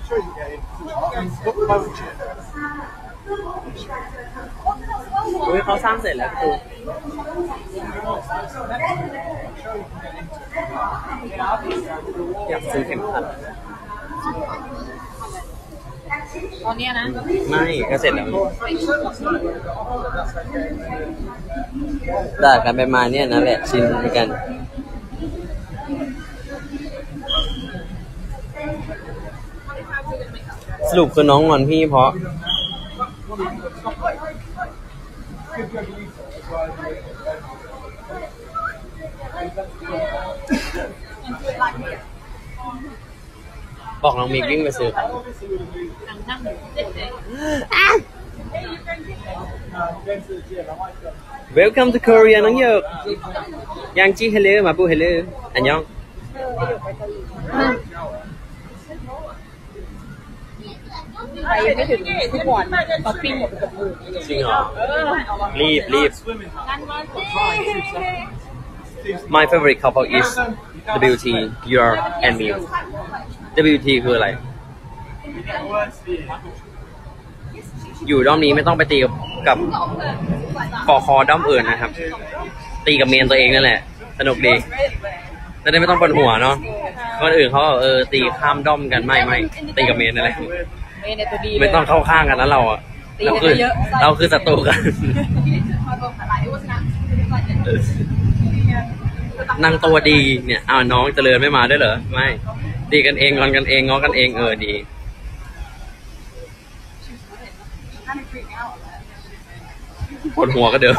เขาสร้างเสร็จแล้วครูอยากซื้อเข็มขัดตอนนี้นะไม่ก็เสร็จแล้วด่ากันไปมาเนี่ยนะแหละชินเหมือนกันสรุปคือน้องงอนพี่เพราะบอกน้องมิกวิ่งไปซื้อครับ Welcome to Korea น้องเยกยังจีเฮลล์มาปูเฮลล์อันยองไปยังไม่ถึงทุกวันป๊อปปิ้งหมดกับมือจริงเหรอรีบ My favorite couple is WT your and me WT คืออะไรอยู่ด้อมนี้ไม่ต้องไปตีกับคอด้อมอื่นนะครับตีกับเมนตัวเองนั่นแหละสนุกดีจะได้ไม่ต้องปวดหัวเนาะคนอื่นเขาตีข้ามด้อมกันไม่ตีกับเมนนั่นแหละไม่ต้องเข้าข้างกันนะเราอ่ะเราคือศัตรูกันนางตัวดีเนี่ยน้องเจริญไม่มาด้วยเหรอไม่ตีกันเองงอนกันเองง้อกันเองดีปวดหัวก็เดิม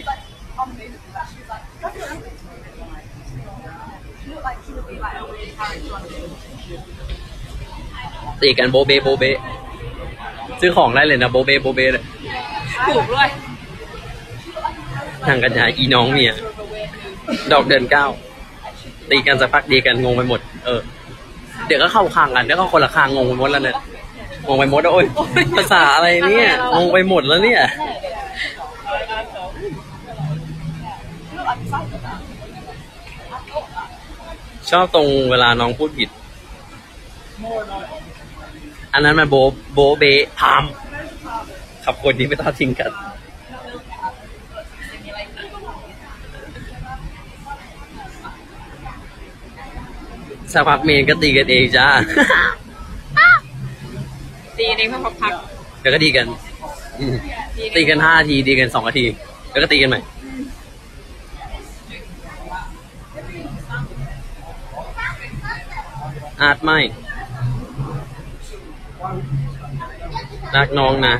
ตีกันโบเบซื้อของได้เลยนะโบเบเลยถูกด้วยทางกันยาอีน้องเมียดอกเดือน9ตีกันสักพักดีกันงงไปหมดเดี๋ยวก็เข้าข้างกันเดี๋ยวก็คนละข้างงงไปหมดแล้วเนี่ยงงไปหมดโอ้ยภาษาอะไรเนี่ยงงไปหมดแล้วเนี่ยชอบตรงเวลาน้องพูดผิดอันนั้นมันโบเบพามขับคนนี้ไม่ต้องทิ้งกันสักพักเมนก็ตีกันเองจ้าตีเองเพื่อพักเดี๋ยวก็ดีกันตีกัน5 นาทีดีกัน2 นาทีแล้วก็ตีกันใหม่อาจไม่รักน้องนะ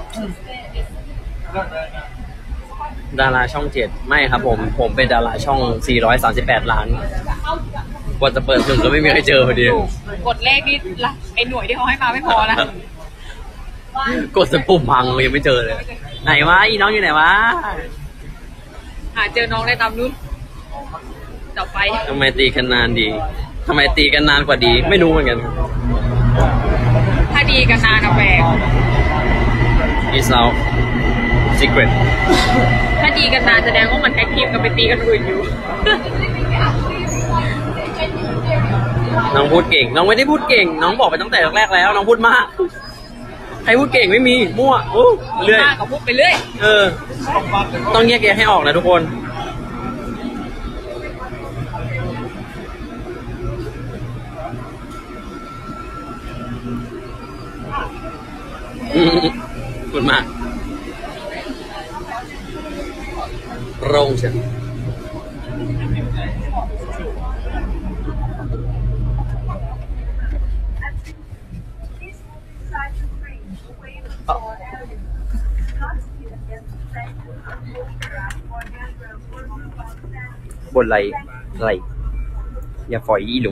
ดาราช่อง7ไม่ครับผมเป็นดาราช่อง438 ล้านกว่าจะเปิดถึงก็ไม่มีใครเจอพอดีกดเลขนี่ละไอ้หน่วยที่เขาให้มาไม่พอนะกดสปุ่มพังยังไม่เจอเลยไหนวะอีน้องอยู่ไหนวะหาเจอน้องได้ตามนู้นต่อไปทำไมตีกันนานดีทำไมตีกันนานกว่าดีไม่รู้เหมือนกันถ้าดีกันนานอะแปลก It's our secret ถ้าดีกันนานแสดงว่ามันแท็กทีมกันไปตีกันอื่นอยู่น้องพูดเก่ง น้องไม่ได้พูดเก่ง น้องบอกไปตั้งแต่แรกแล้ว น้องพูดมาก ใครพูดเก่งไม่มี มั่วโอ้เรื่อยมากก็พูดไปเรื่อยต้องแยกแยะให้ออกนะทุกคน พูดมากโรงเชียวบนไหลอย่าฝอยยี่หลุง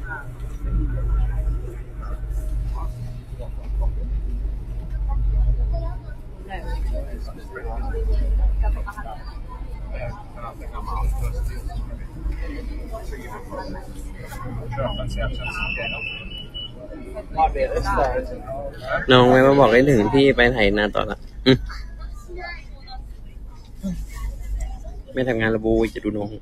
น้องไม่มาบอกให้ถึงพี่ไปไถนาต่อละไม่ทำงานระบูจะดูน้อง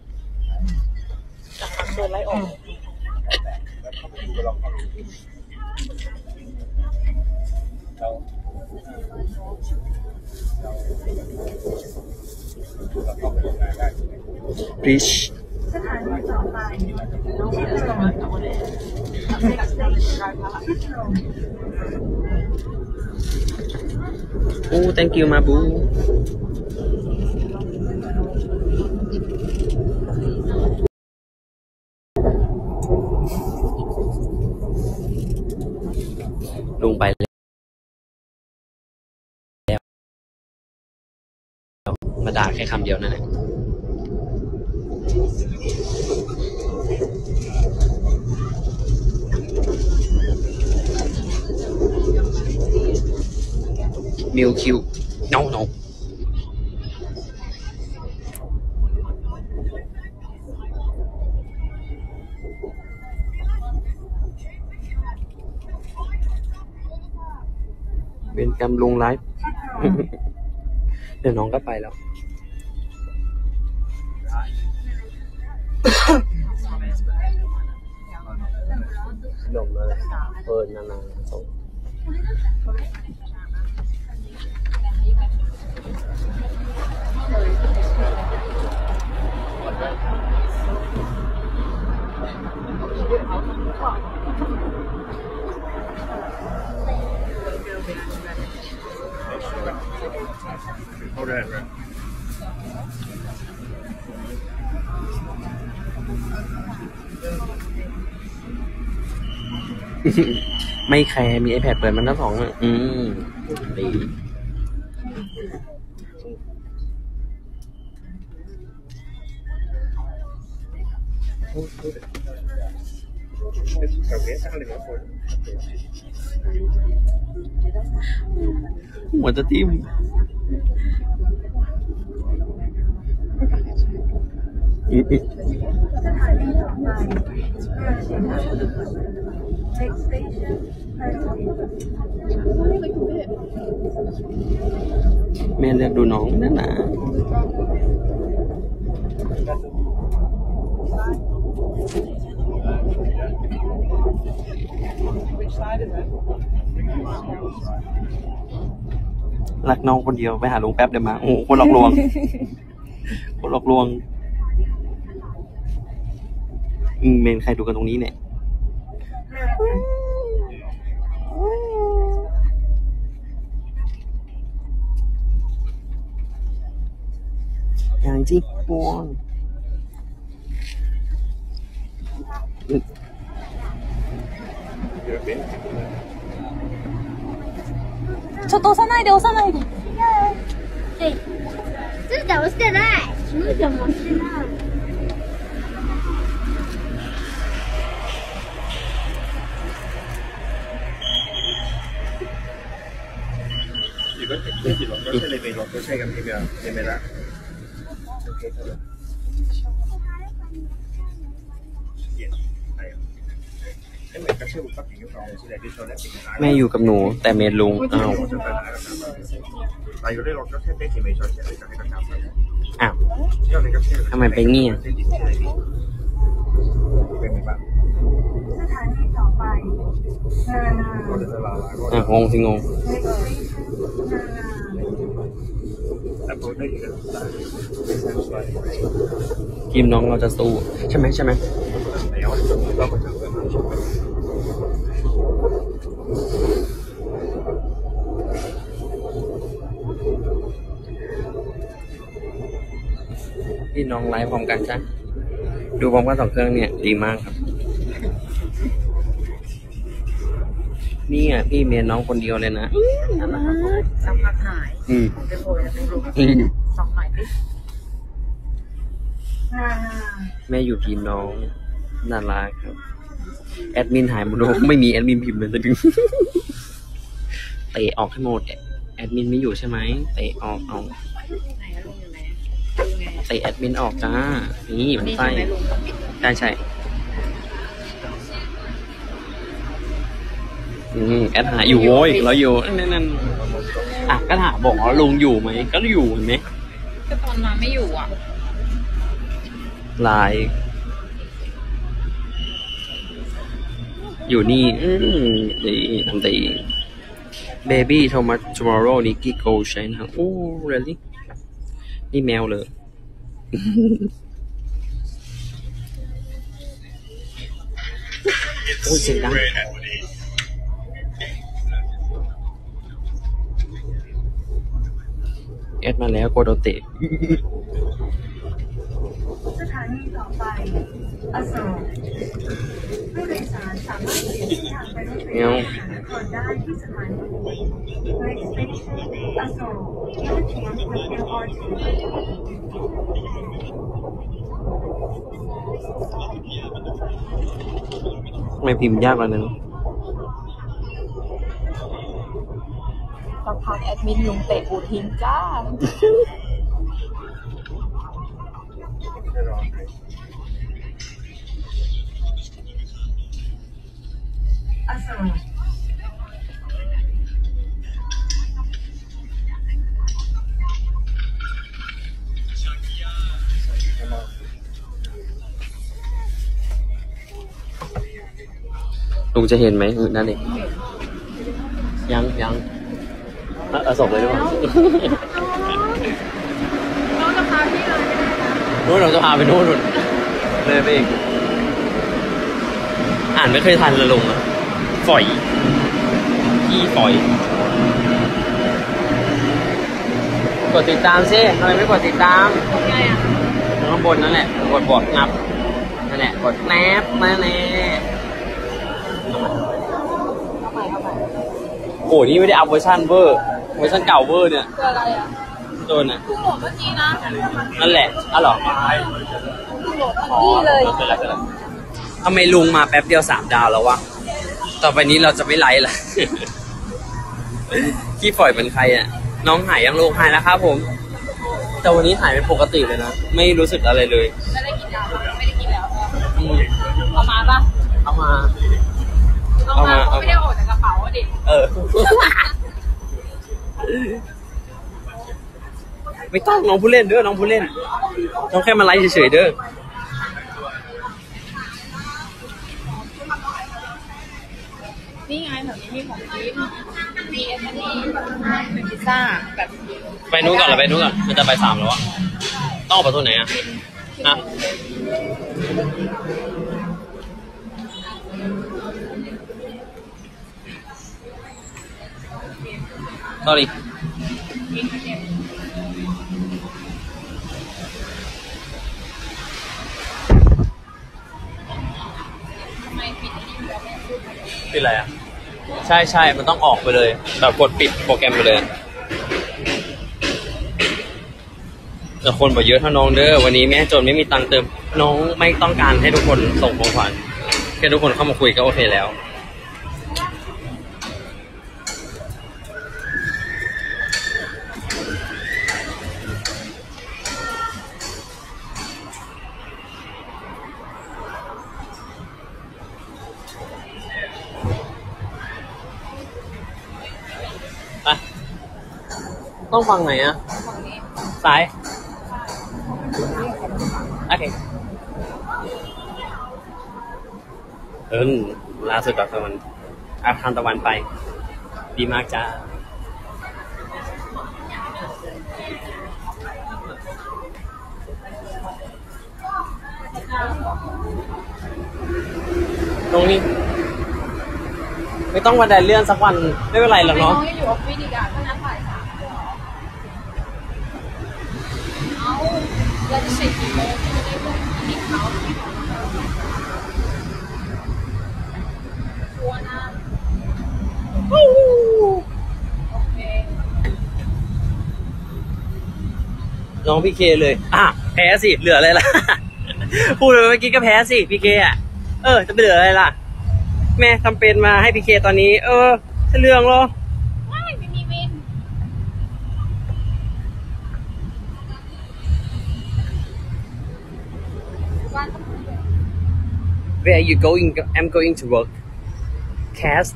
พริชโอ้ thank you มาบูลงไปแล้วมาด่าแค่คำเดียวนั่นแหละมิวคิว no เป็นกำลงไลฟ์ เดี๋ยวน้องก็ไปแล้ว ลงเลยนานๆส่งไม่แคร์มี iPad เปิดมันทั้งสองดีหัวจะทิ่มแม่เลือกดูน้องนั่นนะรักน้องคนเดียวไปหาลุงแป๊บเดี๋ยวมาโอ้โหคนหลอกลวง คนหลอกลวงเมนใครดูกันตรงนี้เนี่ยอย่างจิ๊กปวนちょっと押さないで押さないで。 つーちゃん押してない。つーちゃんも押してない。 如果你落咗車，你未落咗車咁點樣？你咪啦。 แม่อยู่กับหนูแต่เมดลุงอ้าวอ้าวทำไมเป็นงี้อ่ะสถานีต่อไปนานางงสิงงทีมน้องเราจะสู้ใช่ไหมใช่ไหมพี่น้องไลฟ์พร้อมกันใช่ดูพร้อมกัน2 เครื่องเนี่ยดีมากครับนี่อ่ะพี่เมียน้องคนเดียวเลยนะสัมผัสหายจะโผล่จะรู้สองหน่อยดิแม่อยู่ทีมน้องน่ารักครับแอดมินหายหมดเลยไม่มีแอดมินพิมพ์เลยจะดึงเตะออกให้หมดแอดมินไม่อยู่ใช่ไหมเตะออกเอาเตะแอดมินออกจ้านี่มันไส้ใช่แอดหาอยู่โว้ยเราอยู่นั่นอ่ะก็ถามบอกว่าลุงอยู่ไหมก็อยู่เห็นไหมก็ตอนมาไม่อยู่อ่ะไลน์อยู่นี่ดีทำดี baby tomorrow Nikki go China โอ้ really นี่แมวเลยโอ้ยเสียงดังแอดมาแล้วโกโดเตะสถานีต่อไปอโศกผู้โดยสารสามารถเปลี่ยนเส้นทางไปรถไฟฟ้าสานครได้ที่สถานี Next station อโศก Interchange with LRT ไม่พิมพ์ยากกว่านั้นสักพักแอดมินลุงเตะปูทิ้งจ้าอโศกลุงจะเห็นไหมนั่นเองยังส่งเลยด้วยน้องจะพาพี่เลยนู้นเราจะพาไปนู้นเลยไปอีกอ่านไม่เคยทันเลยลุงอ่ะฝอยพี่ฝอยกดติดตามสิทำไมไม่กดติดตามไงอ่ะข้างบนนั่นแหละกดบวกนับนั่นแหละกดแนบนั่นแหละโอ้นี่ไม่ได้อัพเวอร์ชันเก่าเวอร์เนี่ยคืออะไรอ่ะตัวน่ะโหลดเมื่อกี้นะนั่นแหละอ๋อเหรอนี่เลยทำไมลุงมาแป๊บเดียว3 ดาวแล้ววะต่อไปนี้เราจะไม่ไลฟ์ละขี้ปล่อยเป็นใครอ่ะน้องหายยังลูกหายแล้วครับผมแต่วันนี้หายเป็นปกติเลยนะไม่รู้สึกอะไรเลยไม่ได้กินยาไม่ได้กินแล้วเอามาปะเอามาไม่ได้ออกจากกระเป๋าดิไม่ต้องน้องผู้เล่นเด้อน้องผู้เล่นน้องแค่มาไลฟ์เฉยๆเด้อนี่ไงแถวนี้มีของกินมีเอสเอ็นเป็นพิซซ่าแบบไปนู้นก่อนมันจะไป3แล้วอ่ะต้องออกประตูไหนอ่ะนะsorry ปิดอะไรอ่ะใช่มันต้องออกไปเลยแบบกดปิดโปรแกรมไปเลยแต่คนบอกเยอะเท่าน้องเด้อวันนี้แม่จนไม่มีตังค์เติมน้องไม่ต้องการให้ทุกคนส่งของขวัญแค่ทุกคนเข้ามาคุยก็โอเคแล้วต้องฟังไหนอะฝั่งนี้ซ้ายโอเคล่าสุดดอกตะวันทานตะวันไป ดีมากจ้าตรงนี้ไม่ต้องวันใดเลื่อนสักวันไม่เป็นไรหรอกน้อเนาะงยังอยู่ออฟฟิศอีกอ่ะก็นัดบ่าย3เอาเราจะเสร็จกี่โมงที่จะได้บอกอีกเขาชัวร์นะโอเคน้องพี่เคเลยแพ้สิเหลืออะไรล่ะ พูดไปเมื่อกี้ก็แพ้สิพี่เคอ่ะจะไปเหลืออะไรล่ะแม่ทำเป็นมาให้พี่เคตอนนี้จะเรื่องเหรอไม่มีวิน Where are you going? I'm going to work. Cast.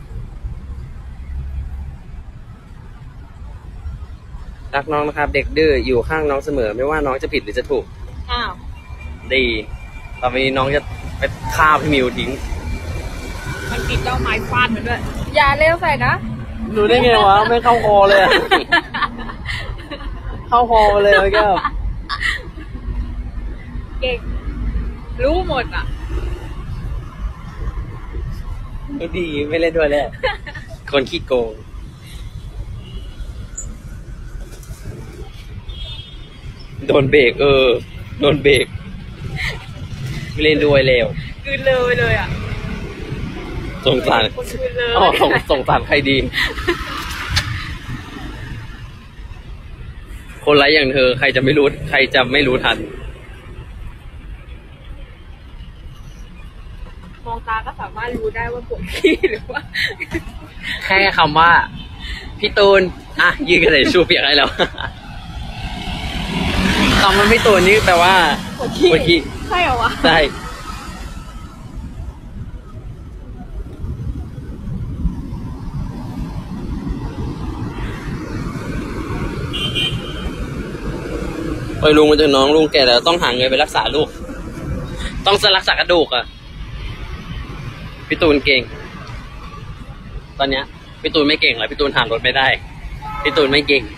รักน้องนะครับ เด็กดื้ออยู่ข้างน้องเสมอ ไม่ว่าน้องจะผิดหรือจะถูกอ้าวดีต่อไปนี้น้องจะไปฆ่าพี่มิวทิ้งมันติดเจ้าไม้ฟาดมันด้วย อย่าเร็วใส่นะรู้ได้ไงวะ ไม่เข้าคอเลยอะ เข้าคอเลยเมื่อกี้เก่ง รู้หมดอ่ะดีไม่เล่นด้วยแล้วคนขี้โกงโดนเบรกโดนเบรกไม่เล่นด้วยแล้วคืนเลยอ่ะสงสารคนคืนเลยสงสารใครดี คนไร้อย่างเธอใครจะไม่รู้ทันมองตาก็สามารถรู้ได้ว่าปวดขี้หรือว่าแค่คำว่า พี่ตูนยืนกระดาษชูเปียกให้แล้ว คำว่าพี่ตูนนี่แปลว่าปวดขี้ปวดขี้ใช่เหรอวะใช่ลุงมาเจอน้องลุงแก่แล้วต้องหาเงินไปรักษาลูก ต้องรักษากระดูกอ่ะพี่ตูนเก่ง ตอนเนี้ยพี่ตูนไม่เก่งเลยพี่ตูนหารถไม่ได้พี่ตูนไม่เก่ง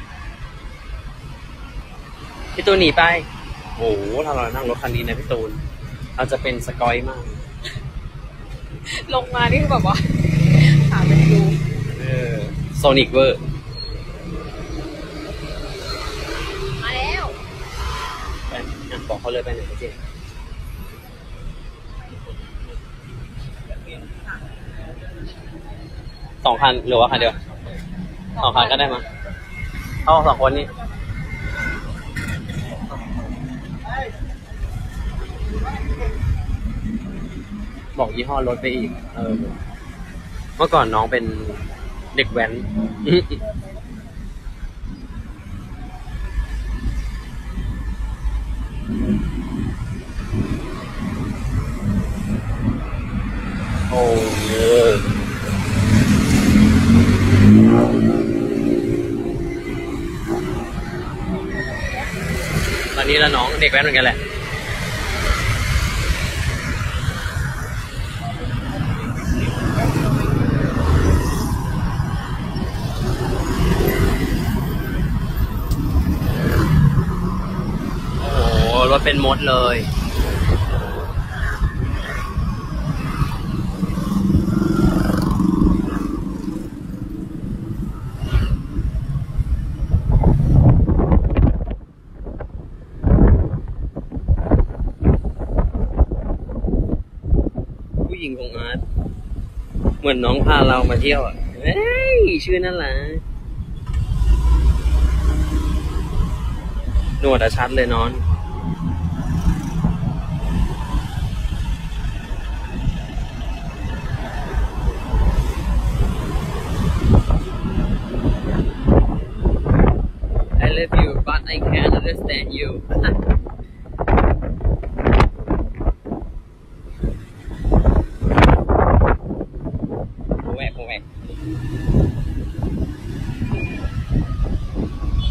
พี่ตูนหนีไปโอ้โหถ้าเรานั่งรถคันนี้นะพี่ตูนเราจะเป็นสกอยมากลงมานี่คือแบบว่าขาเป็นรูโซนิกเวอร์มาแล้วไปบอกเขาเลยไปไหนเจ๊2 คันหรือว่าคันเดียว2 คันก็ได้มั้งเอา2 คนนี่บอกยี่ห้อรถไปอีกเมื่อก่อนน้องเป็นเด็กแว้นโอ้โหตอนนี้แล้วน้องเด็กแว้นเหมือนกันแหละโอ้โหรถเป็นมดเลยผู้หญิงของอาร์ตเหมือนน้องพาเรามาเที่ยวอ่ะเฮ้ยชื่อนั่นแหละหนวดชัดเลยนอน I love you but I can't understand you แหวก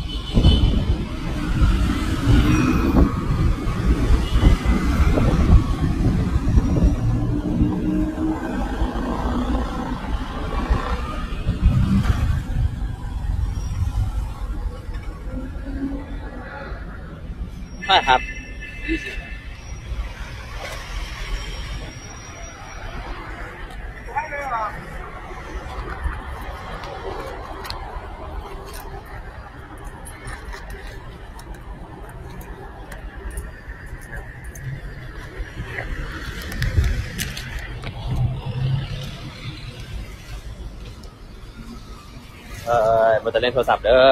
มันจะเล่นโทรศัพท์เด้อ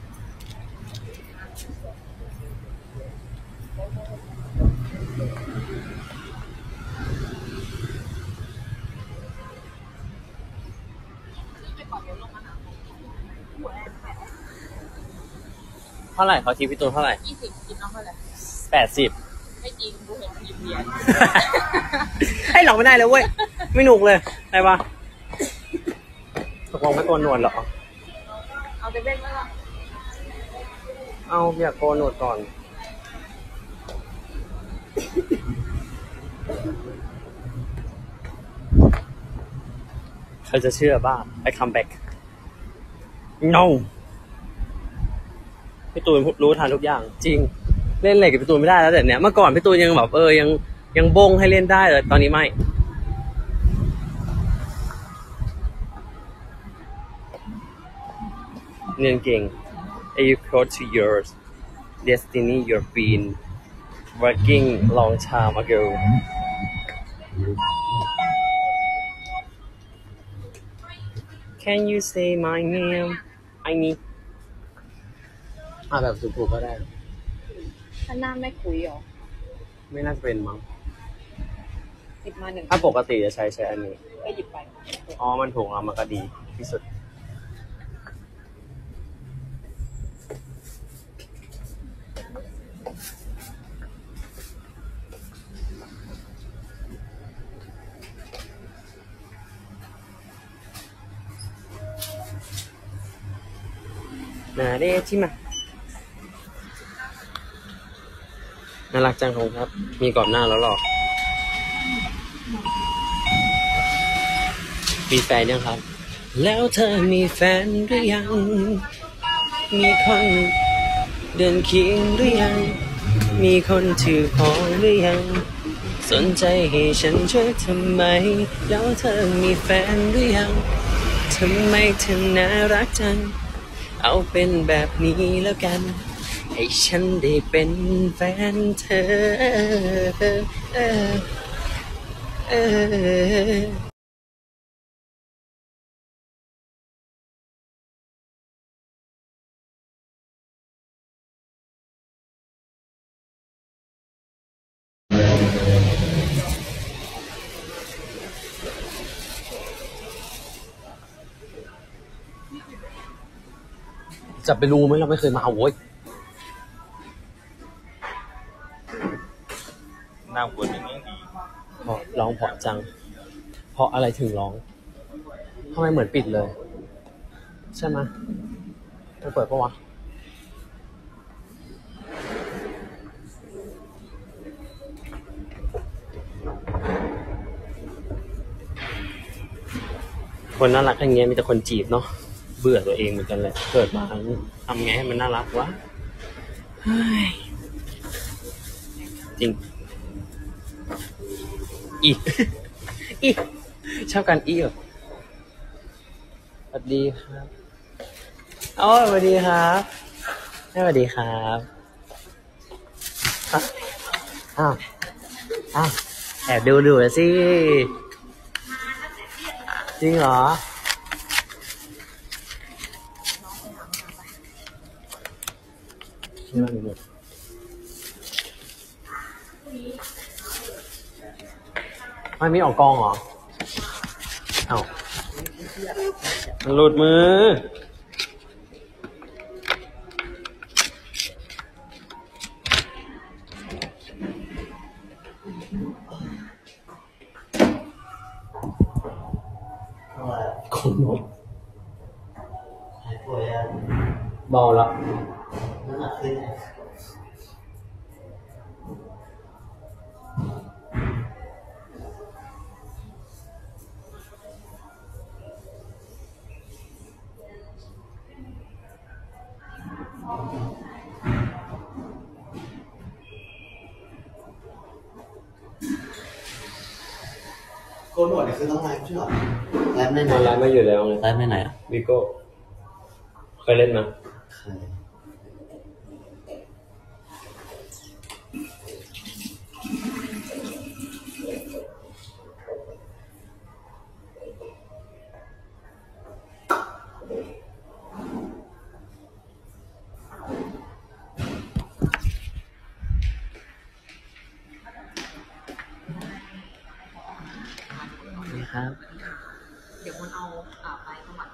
เท่าไหร่เขาทีพี่ตูนเท่าไหร่ 20กินน้องเท่าไหร่ 80 ไม่จริงกูเห็นหยิบเหรียญให้หลอกไม่ได้เลยเว้ยไม่หนุกเลยได้ปะตกลงไม่โกนหนวดหรอเอาไปเล่นแล้วล่ะเอาอยากโกนหนวดก่อนใครจะเชื่อบ้าง I come back no พี่ตูนรู้ทันทุกอย่างจริงเล่นอะไรกับพี่ตูนไม่ได้แล้วแต่เนี้ยเมื่อก่อนพี่ตูนยังแบบยังบงให้เล่นได้เลยตอนนี้ไม่เรียนเก่ง Are you close to your destiny you've been working long time ago Can you say my name I need แบบถูกๆก็ได้ท่านหน้าไม่คุยหรอไม่น่าจะเป็นมั้งหยิบมา1 ถ้าปกติจะใช้อันนี้ก็หยิบไปมันถูกแล้วมันก็ดีที่สุดนาเดชิมาน่ารักจังครับ มีกรอบหน้าแล้วหรอมีแฟนยังครับแล้วเธอมีแฟนหรือยังมีคนเดินเคียงหรือยังมีคนถือหอหรือยังสนใจให้ฉันช่วยทำไมแล้วเธอมีแฟนหรือยังทำไมเธอน่ารักจังเอาเป็นแบบนี้แล้วกันให้ฉันได้เป็นแฟนเธอจะไปรู้ไหมเราไม่เคยมาโว้ยน่าควรอย่างนี้ดีเพราะร้องเพราะจังเพราะอะไรถึงร้องทำไมเหมือนปิดเลยใช่ไหมมันเปิดปะวะคนน่ารักอย่างเงี้ยมีแต่คนจีบเนาะเบื่อตัวเองเหมือนกันเลยเกิดมาทำไงให้มันน่ารักวะจริงอีชอบการอีเหรอสวัสดีครับสวัสดีครับสวัสดีครับอ้าวแอบดูสิจริงเหรอไม่มีออกกองเหรอมันหลุดมือคนหมดเบาแล้วน้ำหนักขึ้นโกนหนวดเนี่ยคือต้องไลฟ์ใช่หรอไลฟ์ในไหนไลฟ์มาอยู่แล้วไงไลฟ์ในไหนอ่ะวิโก้เคยเล่นมั้ยเคยครับเดี๋ยวมันเอาไปสมัคร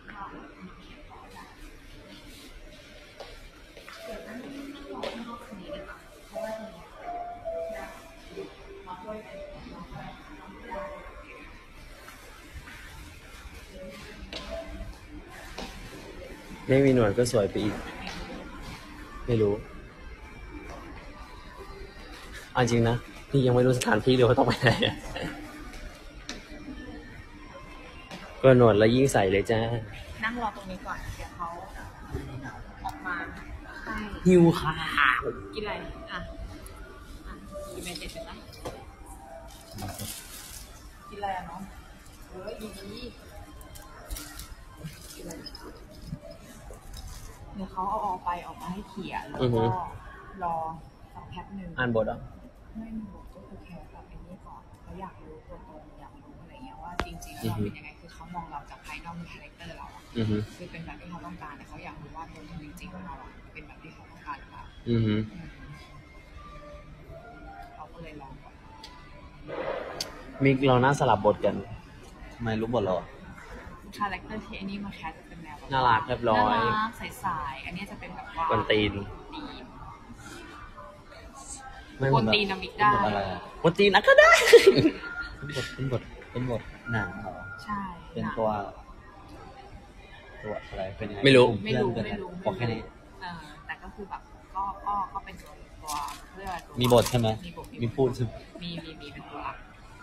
ไม่มีหนวดก็สวยไปอีก ไม่รู้เอาจริงนะพี่ยังไม่รู้สถานที่เลยว่าต้องไปไหนอะก็หนวดแล้วยิ่งใส่เลยจ้านั่งรอตรงนี้ก่อนเดี๋ยวเขาออกมาใช่หิวข้าวกินอะไรกินอะไรเจ็ดนะกินอะไรเนาะดีกินอะไรเดี๋ยวเขาเอาออกมาให้เขี่ยแล้วก็รอสักแป๊บหนึ่งอ่านบทอ่ะไม่มีบทก็คือแค่แบบไอ้นี่ก่อนเขาอยากรู้ตัวตนอยากรู้อะไรเงี้ยว่าจริงๆเราเป็นยังไงคือเขามองเราจากภายนอกในคาแรคเตอร์เราอะคือเป็นแบบที่เขาต้องการแต่เขาอยากรู้ว่าตัวตนจริงๆของเราอะเป็นแบบที่เขาต้องการหรือเปล่าเขาก็เลยลองก่อนมิกเราน่าสลับบทกันทำไมรู้บทเราอะคาแรคเตอร์ที่ไอ้นี่มาแคสจะเป็นแนวแบบน่ารักเรียบร้อยน่ารักใสๆอันนี้จะเป็นแบบว่ากวนตีนไม่กวนตีนน้ำมิกได้บทอะไรอะกวนตีนนะก็ได้เป็นบทหนังเหรอใช่เป็นตัวอะไรเป็นยังงไม่รู้ไม่รู้เพื่อนกันบอกแค่นี้แต่ก็คือแบบก็เป็นตัวเพื่อตัวมีบทใช่ไหมมีบทมีพูดใช่ไหมมีเป็นตัวหลัก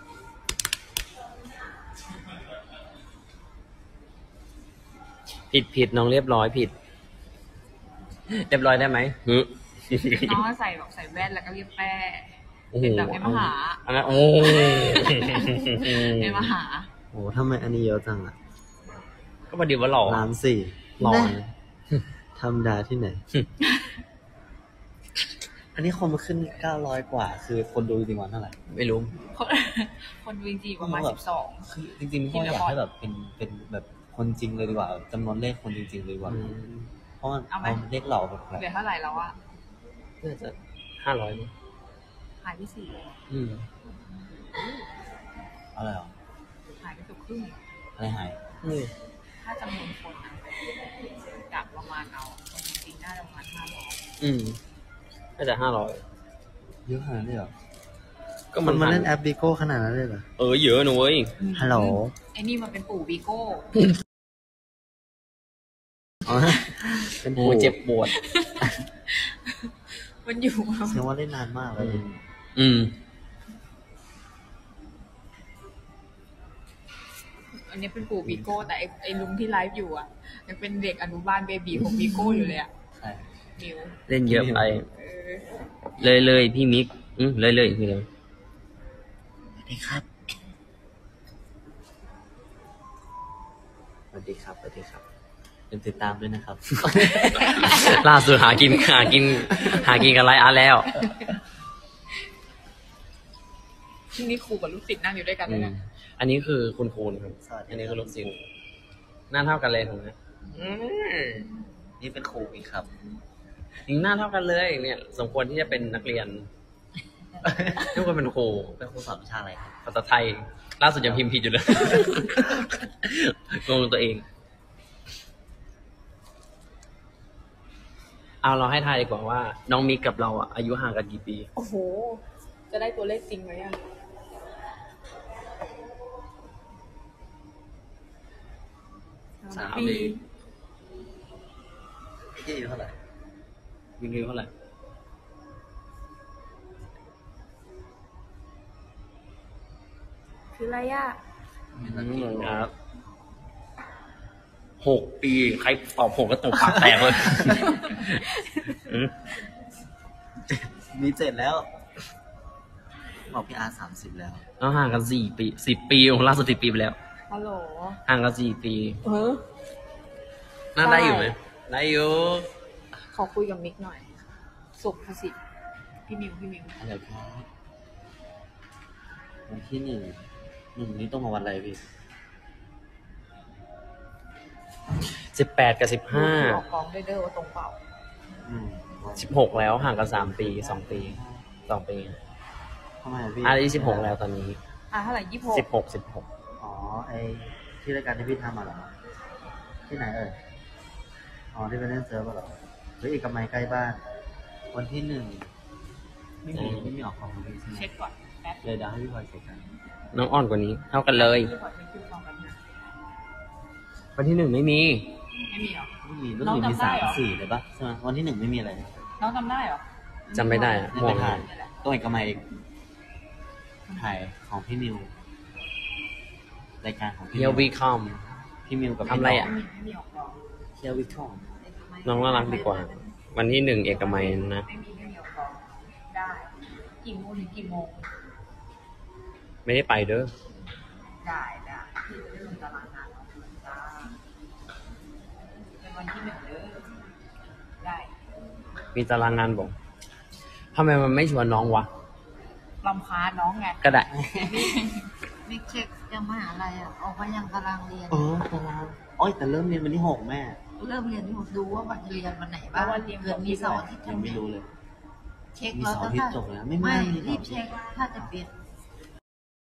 ผิดน้องเรียบร้อยผิด เรียบร้อยได้ไหมน้องใส่แบบใส่แว่นแล้วก็เรียบแป้เป็นแบบในมหาอันนั้นโอ้ในมหาโอ้ทำไมอันนี้เยอะจังอ่ะก็พอดีว่าหล่อล้านสี่หล่อธรรมดาที่ไหน อันนี้คนมาขึ้น900 กว่า คือคนดูจริงๆวันเท่าไหร่ไม่รู้คนดูจริงๆประมาณ12 คือจริงๆก็อยากให้แบบเป็นแบบคนจริงเลยดีกว่าจำนวนเลขคนจริงๆเลยดีกว่า เพราะว่าเอาไหมเลขเหล่าแบบเหลือเท่าไหร่แล้วอะน่าจะ500มั้งหายไป4เลยอะไรหรอหายไปเกือบครึ่งอะไรหายถ้าจำนวนคนนะจากประมาณเอาคนจริงๆน่าจะประมาณ500 น่าจะ500 เยอะขนาดนี้เหรอก็มันมาเล่นแอปบิโก้ขนาดนั้นเลยเหรอเยอะนะเว้ยฮัลโหลไอ้นี่มันเป็นปู่บีโก้อ๋อเป็นโอ้ปู่เจ็บปวดมันอยู่มาแสดงว่าเล่นนานมากเลยอันนี้เป็นปู่บีโก้แต่ไอ้ลุงที่ไลฟ์อยู่อ่ะยังเป็นเด็กอนุบาลเบบีของบีโก้อยู่เลยอ่ะใช่มิวเล่นเยอะไปเออเลยพี่มิกเลยคืออะไรสวัสดีครับ สวัสดีครับอย่าลืมติดตามด้วยนะครับล่าสุดหากินกันไลฟ์อาร์แล้วที่นี่ครูกับลูกศิษย์นั่งอยู่ด้วยกันเลยนะอันนี้คือคุณครูครับสวัสดีครับอันนี้คือลูกศิษย์หน้าเท่ากันเลยถูกไหมนี่เป็นครูอีกครับหน้าเท่ากันเลยเนี่ยสมควรที่จะเป็นนักเรียนทุกคนเป็นครูเป็นครูสอนวิชาอะไรครับภาษาไทย ล่าสุดยังพิมพ์ผิดอยู่เลย งงตัวเอง เอาเราให้ทายดีกว่าว่า น้องมิกกับเราอายุห่างกันกี่ปีโอ้โห จะได้ตัวเลขจริงไหมอ่ะ 3 ปีพี่อายุเท่าไหร่มิกอายุเท่าไหร่คืออะไรอ่ะครับ6 ปี ใครตอบ6ก็ตบปากแตกเลยมี7แล้ว บอกพี่อาร์30แล้วแล้วห่างกัน4 ปี 10 ปีของล่าสุด10 ปีไปแล้วฮัลโหลห่างกัน4 ปี น่าใช่ได้อยู่ไหมได้อยู่ขอคุยกับมิกหน่อย สุขสิพี่มิวอะไรครับวันที่1 นี้ต้องมาวันอะไรพี่ 18 กับออกกองได้เด้อว่าตรงเปล่า 15 16 แล้วห่างกัน3 ปี 2 ปี 2 ปีทำไมอะพี่อายุ16 แล้วตอนนี้เท่าไหร่26 16 อ๋อไอที่รายการที่พี่ทำมาเหรอที่ไหนเอ่ยอ๋อที่เป็นเล่นเซิร์ฟเหรอหรือเอกมัยใกล้บ้านวันที่1ไม่มีออกของเลยใช่ไหมเช็คก่อนแป๊บเดี๋ยวให้พี่พลอยเช็คกันน้องอ่อนกว่านี้ เท่ากันเลยพี่ขอเช็คคิวก่อนกันนะวันที่ 1ไม่มีไม่มีเหรอไม่มีรู้น้องสึกมีจำได้เหรอ 3-4เลยปะใช่ไหมวันที่1ไม่มีอะไรนะน้องจำได้เหรอจำไม่ได้อะไม่ม่วไปงถ่ายต้องเอกมัยถ่ายของพี่มิวรายการของพี่เฮียวีคอมพี่มิวกับทำอะไรอะไม่มีออกกองเฮียวิคอมน้องน่ารักดีกว่า วันที่ 1เอกมัยนะไม่มีออกกองได้กี่โมงถึงกี่โมงไม่ได้ไปเด้อได้พี่จะได้ลงตารางงานจ้าเป็นวันที่1เด้อได้มีตารางงานบอกทำไมมันไม่ชวนน้องวะลำคาญน้องไงก็ได้มิกเช็คยังมหาลัยอ่ะออกมายังตารางเรียนตารางแต่เริ่มเรียนวันที่6แม่เริ่มเรียนที่ดูว่าวันเรียนวันไหนบ้างเกิดมีเสาร์อาทิตย์ยังไม่รู้เลยเช็คมีแล้วเสาร์ก็อาทิตย์จบแล้วไม่ไม่มีรีบเช็คถ้าจะเปลี่ยน